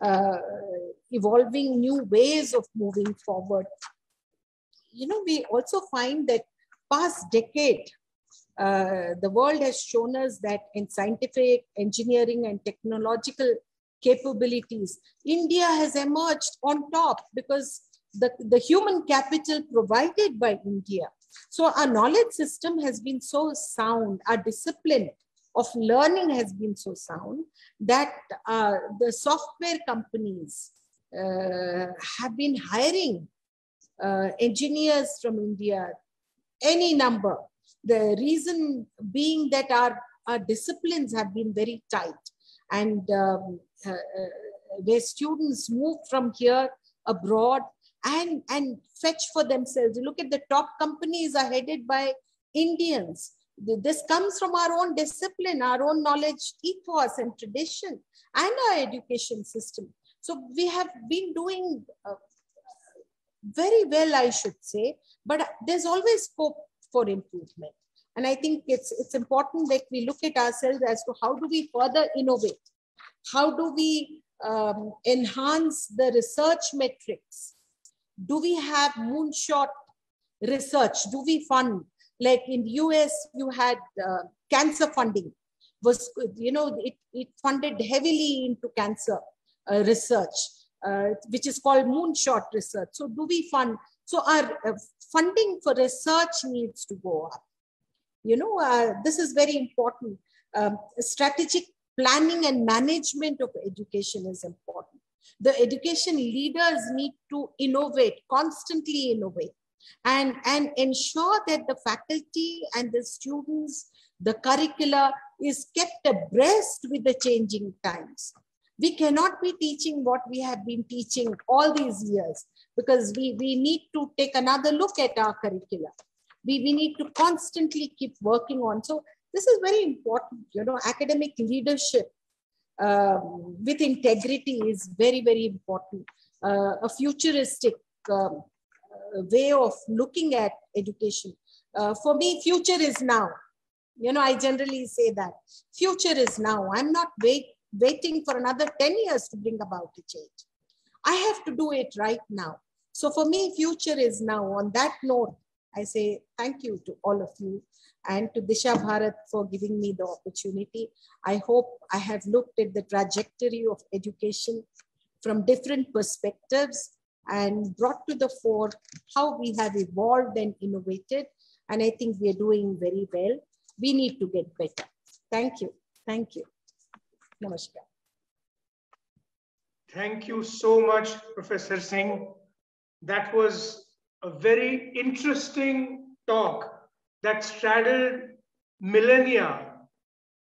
evolving new ways of moving forward. You know, we also find that past decade, the world has shown us that in scientific, engineering, and technological capabilities, India has emerged on top because the human capital provided by India. So our knowledge system has been so sound, our discipline of learning has been so sound that the software companies have been hiring engineers from India, any number. The reason being that our disciplines have been very tight, and where students move from here abroad and fetch for themselves. You look at the top companies are headed by Indians. This comes from our own discipline, our own knowledge ethos and tradition, and our education system. So we have been doing very well, I should say, but there's always scope for improvement. And I think it's important that we look at ourselves as to how do we further innovate? How do we enhance the research metrics? Do we have moonshot research? Do we fund? Like in the US, you had cancer funding. It funded heavily into cancer research, which is called moonshot research. So do we fund? So our funding for research needs to go up. You know, this is very important. Strategic planning and management of education is important. The education leaders need to innovate, constantly innovate, and ensure that the faculty and the students, the curricula is kept abreast with the changing times. We cannot be teaching what we have been teaching all these years, because we need to take another look at our curricula. We need to constantly keep working on. So this is very important. You know, academic leadership with integrity is very, very important. A futuristic way of looking at education. For me, future is now. You know, I generally say that. Future is now. I'm not waiting for another 10 years to bring about a change. I have to do it right now. So for me, future is now. On that note, I say thank you to all of you and to Disha Bharat for giving me the opportunity. I hope I have looked at the trajectory of education from different perspectives and brought to the fore how we have evolved and innovated. And I think we are doing very well. We need to get better. Thank you. Thank you. Namaskar. Thank you so much, Professor Singh. That was a very interesting talk that straddled millennia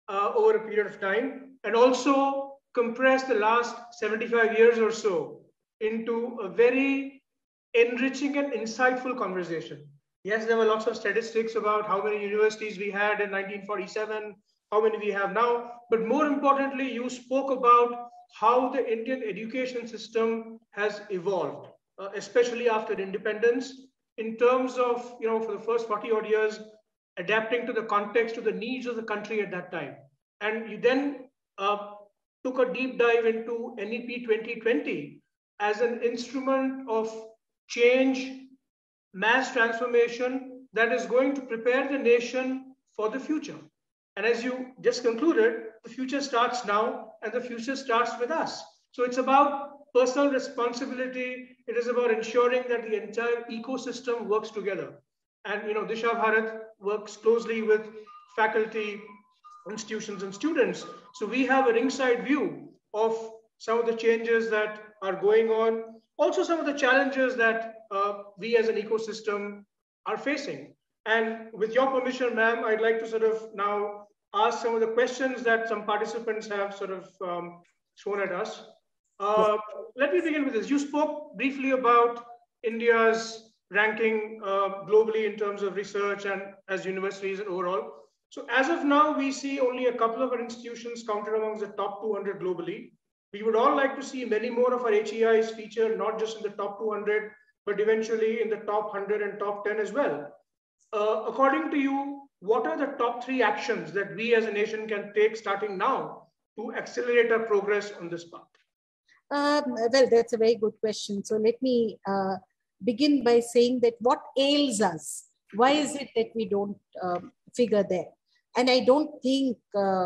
over a period of time, and also compress the last 75 years or so into a very enriching and insightful conversation. Yes, there were lots of statistics about how many universities we had in 1947, how many we have now, but more importantly, you spoke about how the Indian education system has evolved, especially after independence, in terms of, for the first 40 odd years, adapting to the context, to the needs of the country at that time. And you then took a deep dive into NEP 2020 as an instrument of change, mass transformation that is going to prepare the nation for the future. And as you just concluded, the future starts now and the future starts with us. So it's about personal responsibility. It is about ensuring that the entire ecosystem works together. And Disha Bharat works closely with faculty, institutions, and students. So we have a ringside view of some of the changes that are going on, also some of the challenges that we as an ecosystem are facing. And with your permission, ma'am, I'd like to sort of now ask some of the questions that some participants have sort of thrown at us. Let me begin with this. You spoke briefly about India's ranking globally in terms of research and as universities and overall. So as of now, we see only a couple of our institutions counted amongst the top 200 globally. We would all like to see many more of our HEIs featured, not just in the top 200, but eventually in the top 100 and top 10 as well. According to you, what are the top 3 actions that we as a nation can take starting now to accelerate our progress on this path? Well, that's a very good question. So let me begin by saying that what ails us? Why is it that we don't figure there? And I don't think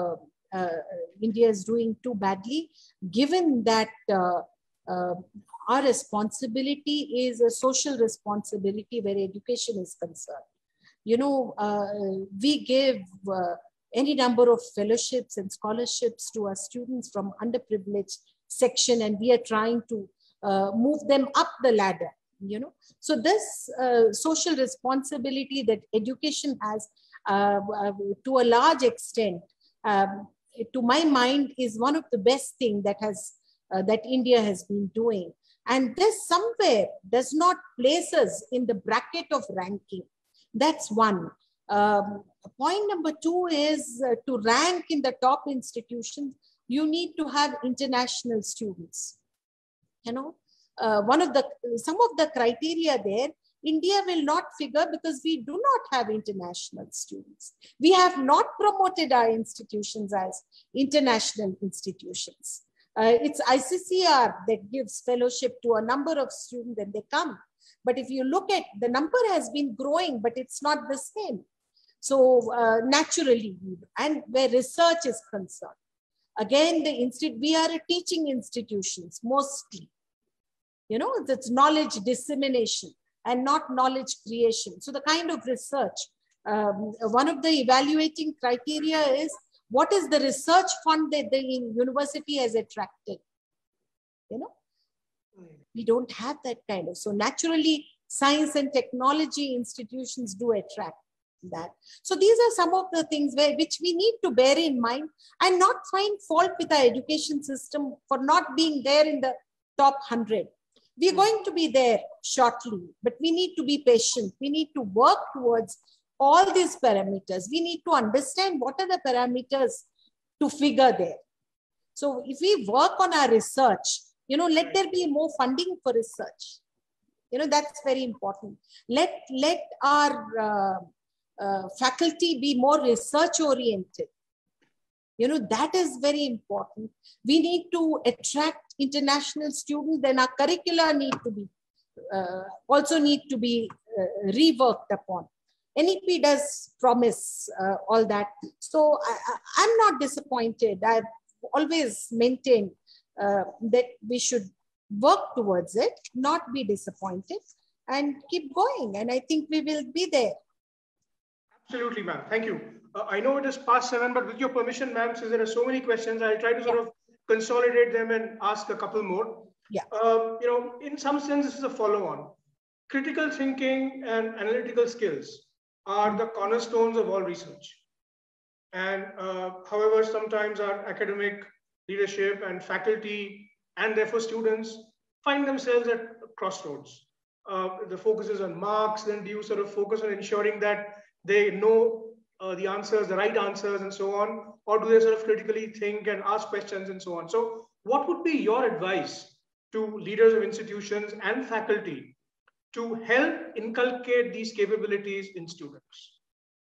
India is doing too badly, given that our responsibility is a social responsibility where education is concerned. We give any number of fellowships and scholarships to our students from underprivileged section, and we are trying to move them up the ladder. So this social responsibility that education has, to a large extent, to my mind, is one of the best things that India has been doing. And this somewhere does not place us in the bracket of ranking. That's one. Point number 2 is to rank in the top institutions, you need to have international students. Some of the criteria there, India will not figure because we do not have international students. We have not promoted our institutions as international institutions. It's ICCR that gives fellowship to a number of students and they come. But if you look at the number has been growing, but it's not the same. So naturally, and where research is concerned, again, we are a teaching institutions mostly. That's knowledge dissemination and not knowledge creation. So the kind of research, one of the evaluating criteria is what is the research fund that the university has attracted. We don't have that kind of. So naturally, science and technology institutions do attract that. So these are some of the things which we need to bear in mind and not find fault with our education system for not being there in the top 100. We're going to be there shortly, but we need to be patient. We need to work towards all these parameters. We need to understand what are the parameters to figure there. So if we work on our research, let there be more funding for research. That's very important. Let our faculty be more research oriented. That is very important. We need to attract international students. Then our curricula need to be reworked upon. NEP does promise all that. So I'm not disappointed. I've always maintained that we should work towards it, not be disappointed, and keep going. And I think we will be there. Absolutely, ma'am. Thank you. I know it is past 7, but with your permission, ma'am, since there are so many questions, I'll try to sort of consolidate them and ask a couple more. Yeah. In some sense, this is a follow-on. Critical thinking and analytical skills are the cornerstones of all research. And however, sometimes our academic leadership and faculty and therefore students find themselves at crossroads. The focus is on marks, then do you sort of focus on ensuring that they know the answers, the right answers and so on, or do they sort of critically think and ask questions and so on? So what would be your advice to leaders of institutions and faculty to help inculcate these capabilities in students?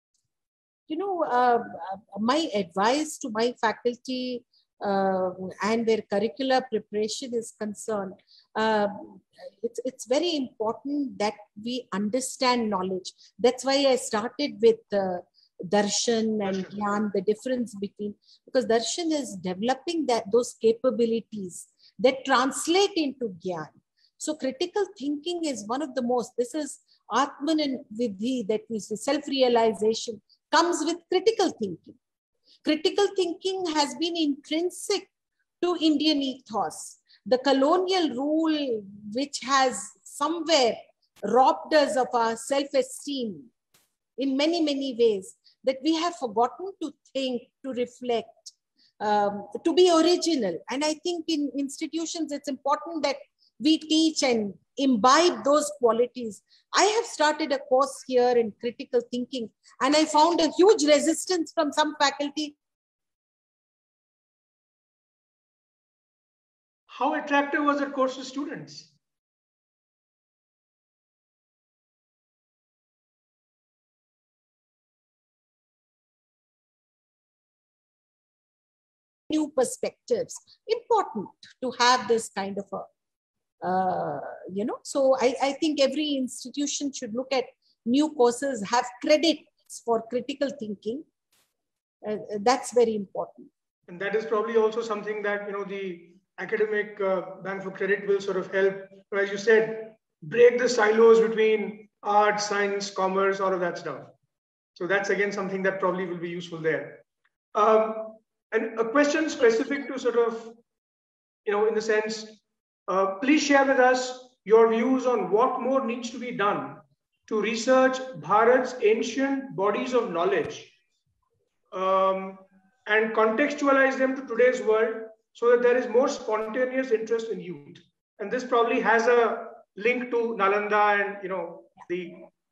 My advice to my faculty and their curricular preparation is concerned, it's very important that we understand knowledge. That's why I started with darshan and gyan, the difference between, because darshan is developing those capabilities that translate into gyan. So critical thinking is one of the most, this is Atman and Vidhi, that is self-realization, comes with critical thinking. Critical thinking has been intrinsic to Indian ethos. The colonial rule, which has somewhere robbed us of our self-esteem in many, many ways, that we have forgotten to think, to reflect, to be original. And I think in institutions, it's important that we teach and imbibe those qualities. I have started a course here in critical thinking, and I found a huge resistance from some faculty. How attractive was that course to students? New perspectives. Important to have this kind of a so I think every institution should look at new courses, have credits for critical thinking. That's very important. And that is probably also something that, the academic bank for credit will sort of help, as you said, break the silos between art, science, commerce, all of that stuff. So that's again something that probably will be useful there. And a question specific to sort of, in the sense, please share with us your views on what more needs to be done to research Bharat's ancient bodies of knowledge and contextualize them to today's world so that there is more spontaneous interest in youth. And this probably has a link to Nalanda and, the...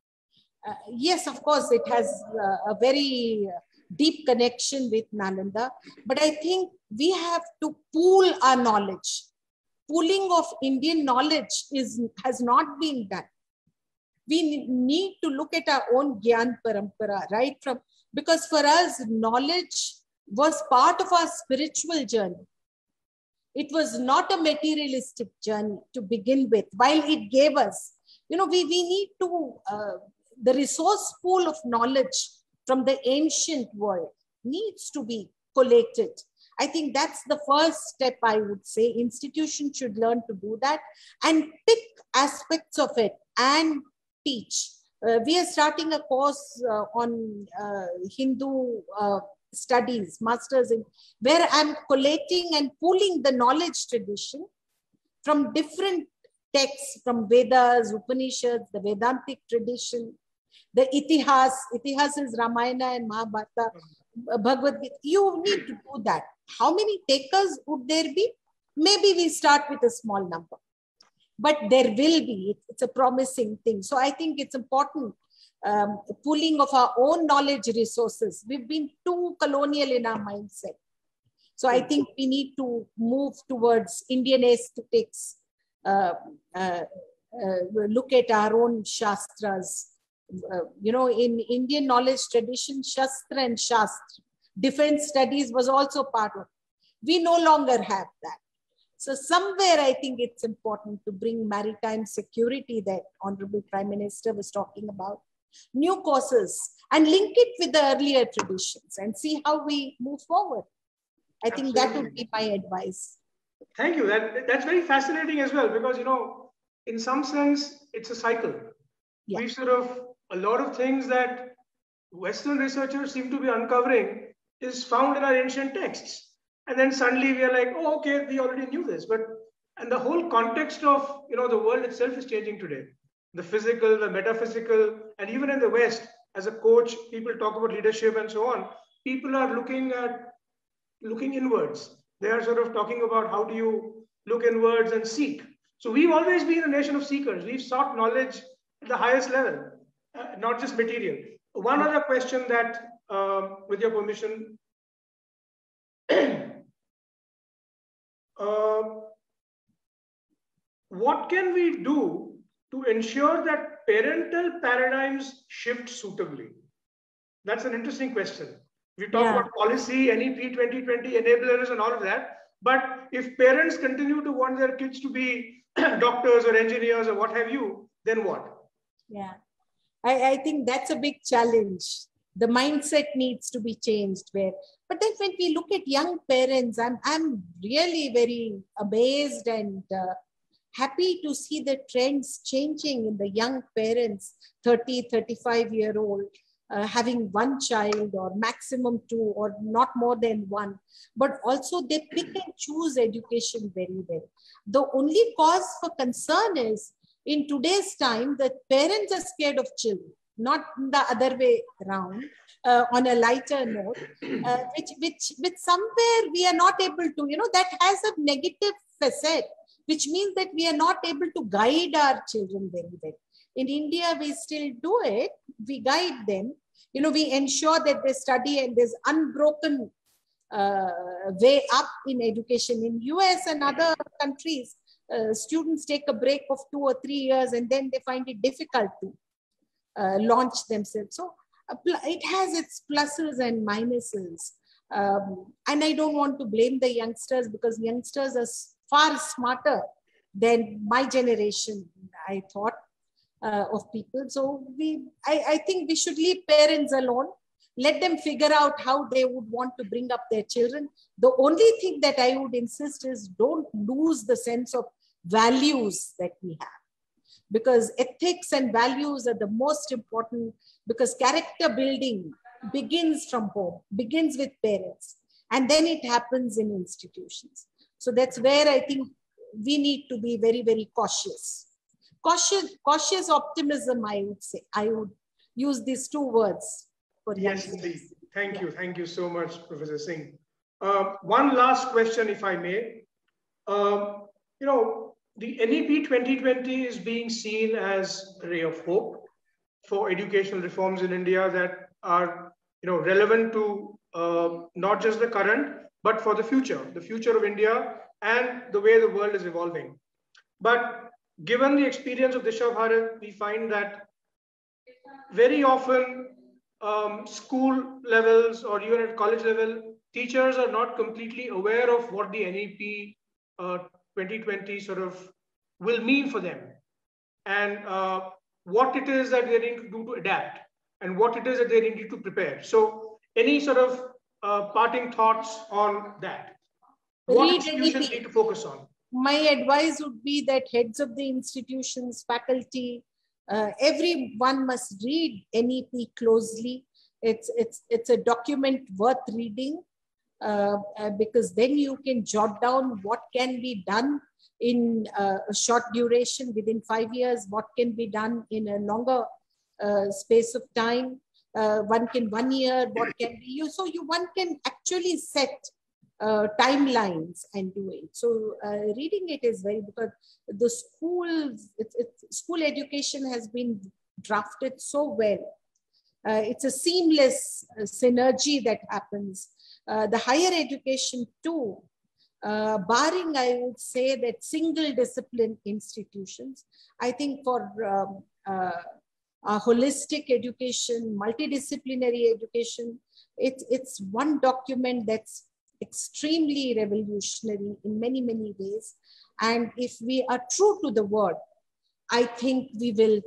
Yes, of course, it has a very deep connection with Nalanda. But I think we have to pool our knowledge. Pooling of Indian knowledge has not been done. We need to look at our own Gyan Parampara, right? Because for us, knowledge was part of our spiritual journey. It was not a materialistic journey to begin with. While it gave us, we need to, the resource pool of knowledge from the ancient world needs to be collated. I think that's the first step, I would say. Institutions should learn to do that and pick aspects of it and teach. We are starting a course on Hindu studies, masters, where I'm collating and pooling the knowledge tradition from different texts, from Vedas, Upanishads, the Vedantic tradition, the Itihas. Itihas is Ramayana and Mahabharata, Bhagavad Gita. You need to do that. How many takers would there be? Maybe we start with a small number, but there will be. It's a promising thing. So I think it's important, pooling of our own knowledge resources. We've been too colonial in our mindset. So I think we need to move towards Indian aesthetics, look at our own Shastras. In Indian knowledge tradition, Shastra and Shastra, defense studies was also part of it. We no longer have that. So somewhere I think it's important to bring maritime security that Honorable Prime Minister was talking about, new courses, and link it with the earlier traditions and see how we move forward. I think that would be my advice. Thank you. That's very fascinating as well, because, in some sense, it's a cycle. Yeah. We've a lot of things that Western researchers seem to be uncovering is found in our ancient texts. And then suddenly we are like, oh, okay, we already knew this. And the whole context of, the world itself is changing today. The physical, the metaphysical, and even in the West, as a coach, people talk about leadership and so on. people are looking inwards. They are sort of talking about how do you look inwards and seek. So we've always been a nation of seekers. We've sought knowledge at the highest level, not just material. One other question that, with your permission, what can we do to ensure that parental paradigms shift suitably? That's an interesting question. We talk about policy, NEP 2020, enablers and all of that. But if parents continue to want their kids to be doctors or engineers or what have you, then what? Yeah, I think that's a big challenge. The mindset needs to be changed. But then when we look at young parents, I'm really very amazed and happy to see the trends changing in the young parents, 30, 35-year-old. Having one child or maximum two or not more than one, but also they pick and choose education very well. The only cause for concern is in today's time that parents are scared of children, not the other way around. On a lighter note, which somewhere we are not able to, that has a negative facet, which means that we are not able to guide our children very well. In India, we still do it. We guide them. We ensure that they study and there's unbroken way up in education. In US and other countries, students take a break of 2 or 3 years and then they find it difficult to launch themselves. So it has its pluses and minuses. And I don't want to blame the youngsters because youngsters are far smarter than my generation, I thought. Of people. So I think we should leave parents alone. Let them figure out how they would want to bring up their children. The only thing that I would insist is don't lose the sense of values that we have. Because ethics and values are the most important, because character building begins from home, begins with parents, and then it happens in institutions. So that's where I think we need to be very, very cautious. Cautious optimism, I would say. I would use these two words for yes, indeed. Thank you. Thank you so much, Professor Singh. One last question, if I may. The NEP 2020 is being seen as a ray of hope for educational reforms in India that are, relevant to not just the current, but for the future of India and the way the world is evolving. But given the experience of Disha Bharat, we find that very often school levels or even at college level, teachers are not completely aware of what the NEP 2020 sort of will mean for them and what it is that they need to do to adapt and what it is that they need to prepare. So any sort of parting thoughts on that? What institutions need to focus on? My advice would be that heads of the institutions, faculty, everyone must read NEP closely. It's a document worth reading because then you can jot down what can be done in a short duration within 5 years, what can be done in a longer space of time. 1 year, what can be used. So one can actually set timelines and do it. So reading it is very, because the school education has been drafted so well. It's a seamless synergy that happens. The higher education too, barring, I would say, that single discipline institutions, I think for holistic education, multidisciplinary education, it's one document that's extremely revolutionary in many, many ways. And if we are true to the word, I think we will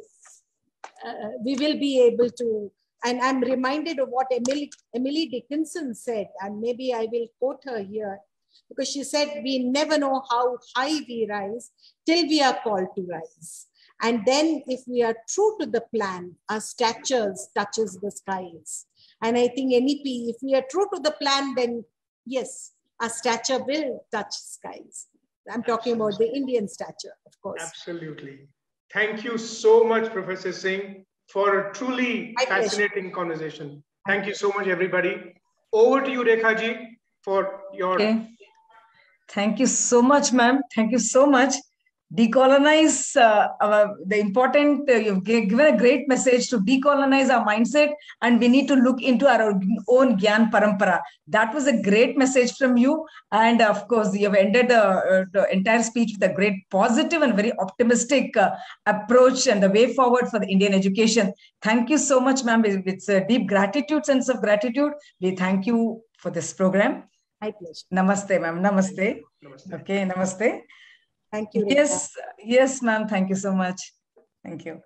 be able to. And I'm reminded of what Emily Dickinson said, and maybe I will quote her here, because she said, we never know how high we rise till we are called to rise. And then if we are true to the plan, our statures touches the skies. And I think NEP, if we are true to the plan, then yes, our stature will touch skies. I'm talking about the Indian stature, of course. Absolutely. Thank you so much, Professor Singh, for a truly fascinating conversation. Thank you so much, everybody. Over to you, Rekha ji, for your... Okay. Thank you so much, ma'am. Thank you so much. Decolonize the important, you've given a great message to decolonize our mindset, and we need to look into our own Gyan Parampara. That was a great message from you. And of course, you have ended the entire speech with a great positive and very optimistic approach and the way forward for the Indian education. Thank you so much, ma'am. It's a deep gratitude, sense of gratitude. We thank you for this program. My pleasure. Namaste, ma'am. Namaste. Namaste. Okay, namaste. Thank you, Rekha. Yes, ma'am. Thank you so much. Thank you.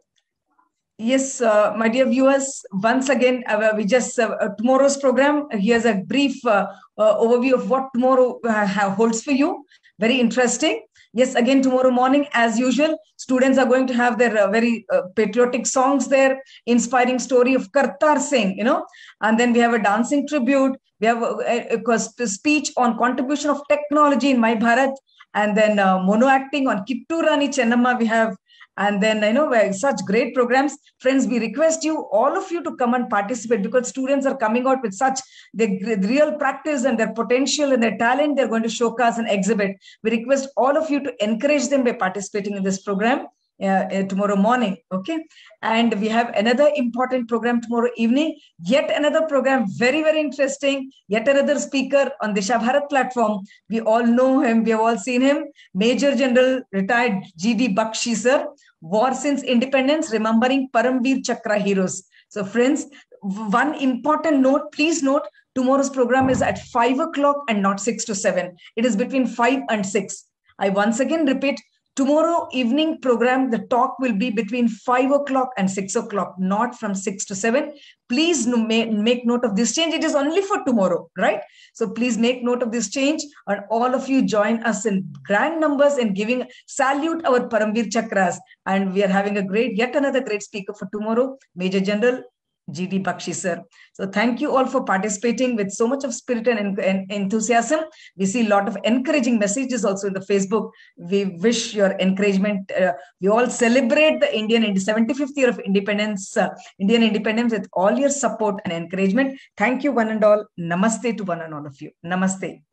Yes, my dear viewers, once again, we just, tomorrow's program, here's a brief overview of what tomorrow holds for you. Very interesting. Yes, again, tomorrow morning, as usual, students are going to have their very patriotic songs there, inspiring story of Kartar Singh, and then we have a dancing tribute. We have a speech on contribution of technology in My Bharat, and then mono acting on Kittur Rani Chennamma we have, and then such great programs. Friends, we request you, all of you, to come and participate, because students are coming out with such the real practice and their potential and their talent they're going to showcase and exhibit. We request all of you to encourage them by participating in this program tomorrow morning. Okay, and we have another important program tomorrow evening, yet another program, very, very interesting, yet another speaker on Disha Bharat platform. We all know him, we have all seen him, Major General retired G.D. Bakshi sir, War Since Independence, Remembering Paramveer Chakra Heroes. So friends, one important note, please note, tomorrow's program is at 5 o'clock and not 6 to 7. It is between 5 and 6. I once again repeat, tomorrow evening program, the talk will be between 5 o'clock and 6 o'clock, not from 6 to 7. Please make note of this change. It is only for tomorrow, right? So please make note of this change, and all of you join us in grand numbers in giving salute our Paramveer Chakras. And we are having yet another great speaker for tomorrow, Major General G.D. Bakshi sir. So thank you all for participating with so much of spirit and enthusiasm. We see a lot of encouraging messages also in the Facebook. We wish your encouragement. We all celebrate the 75th year of independence, Indian independence, with all your support and encouragement. Thank you one and all. Namaste to one and all of you. Namaste.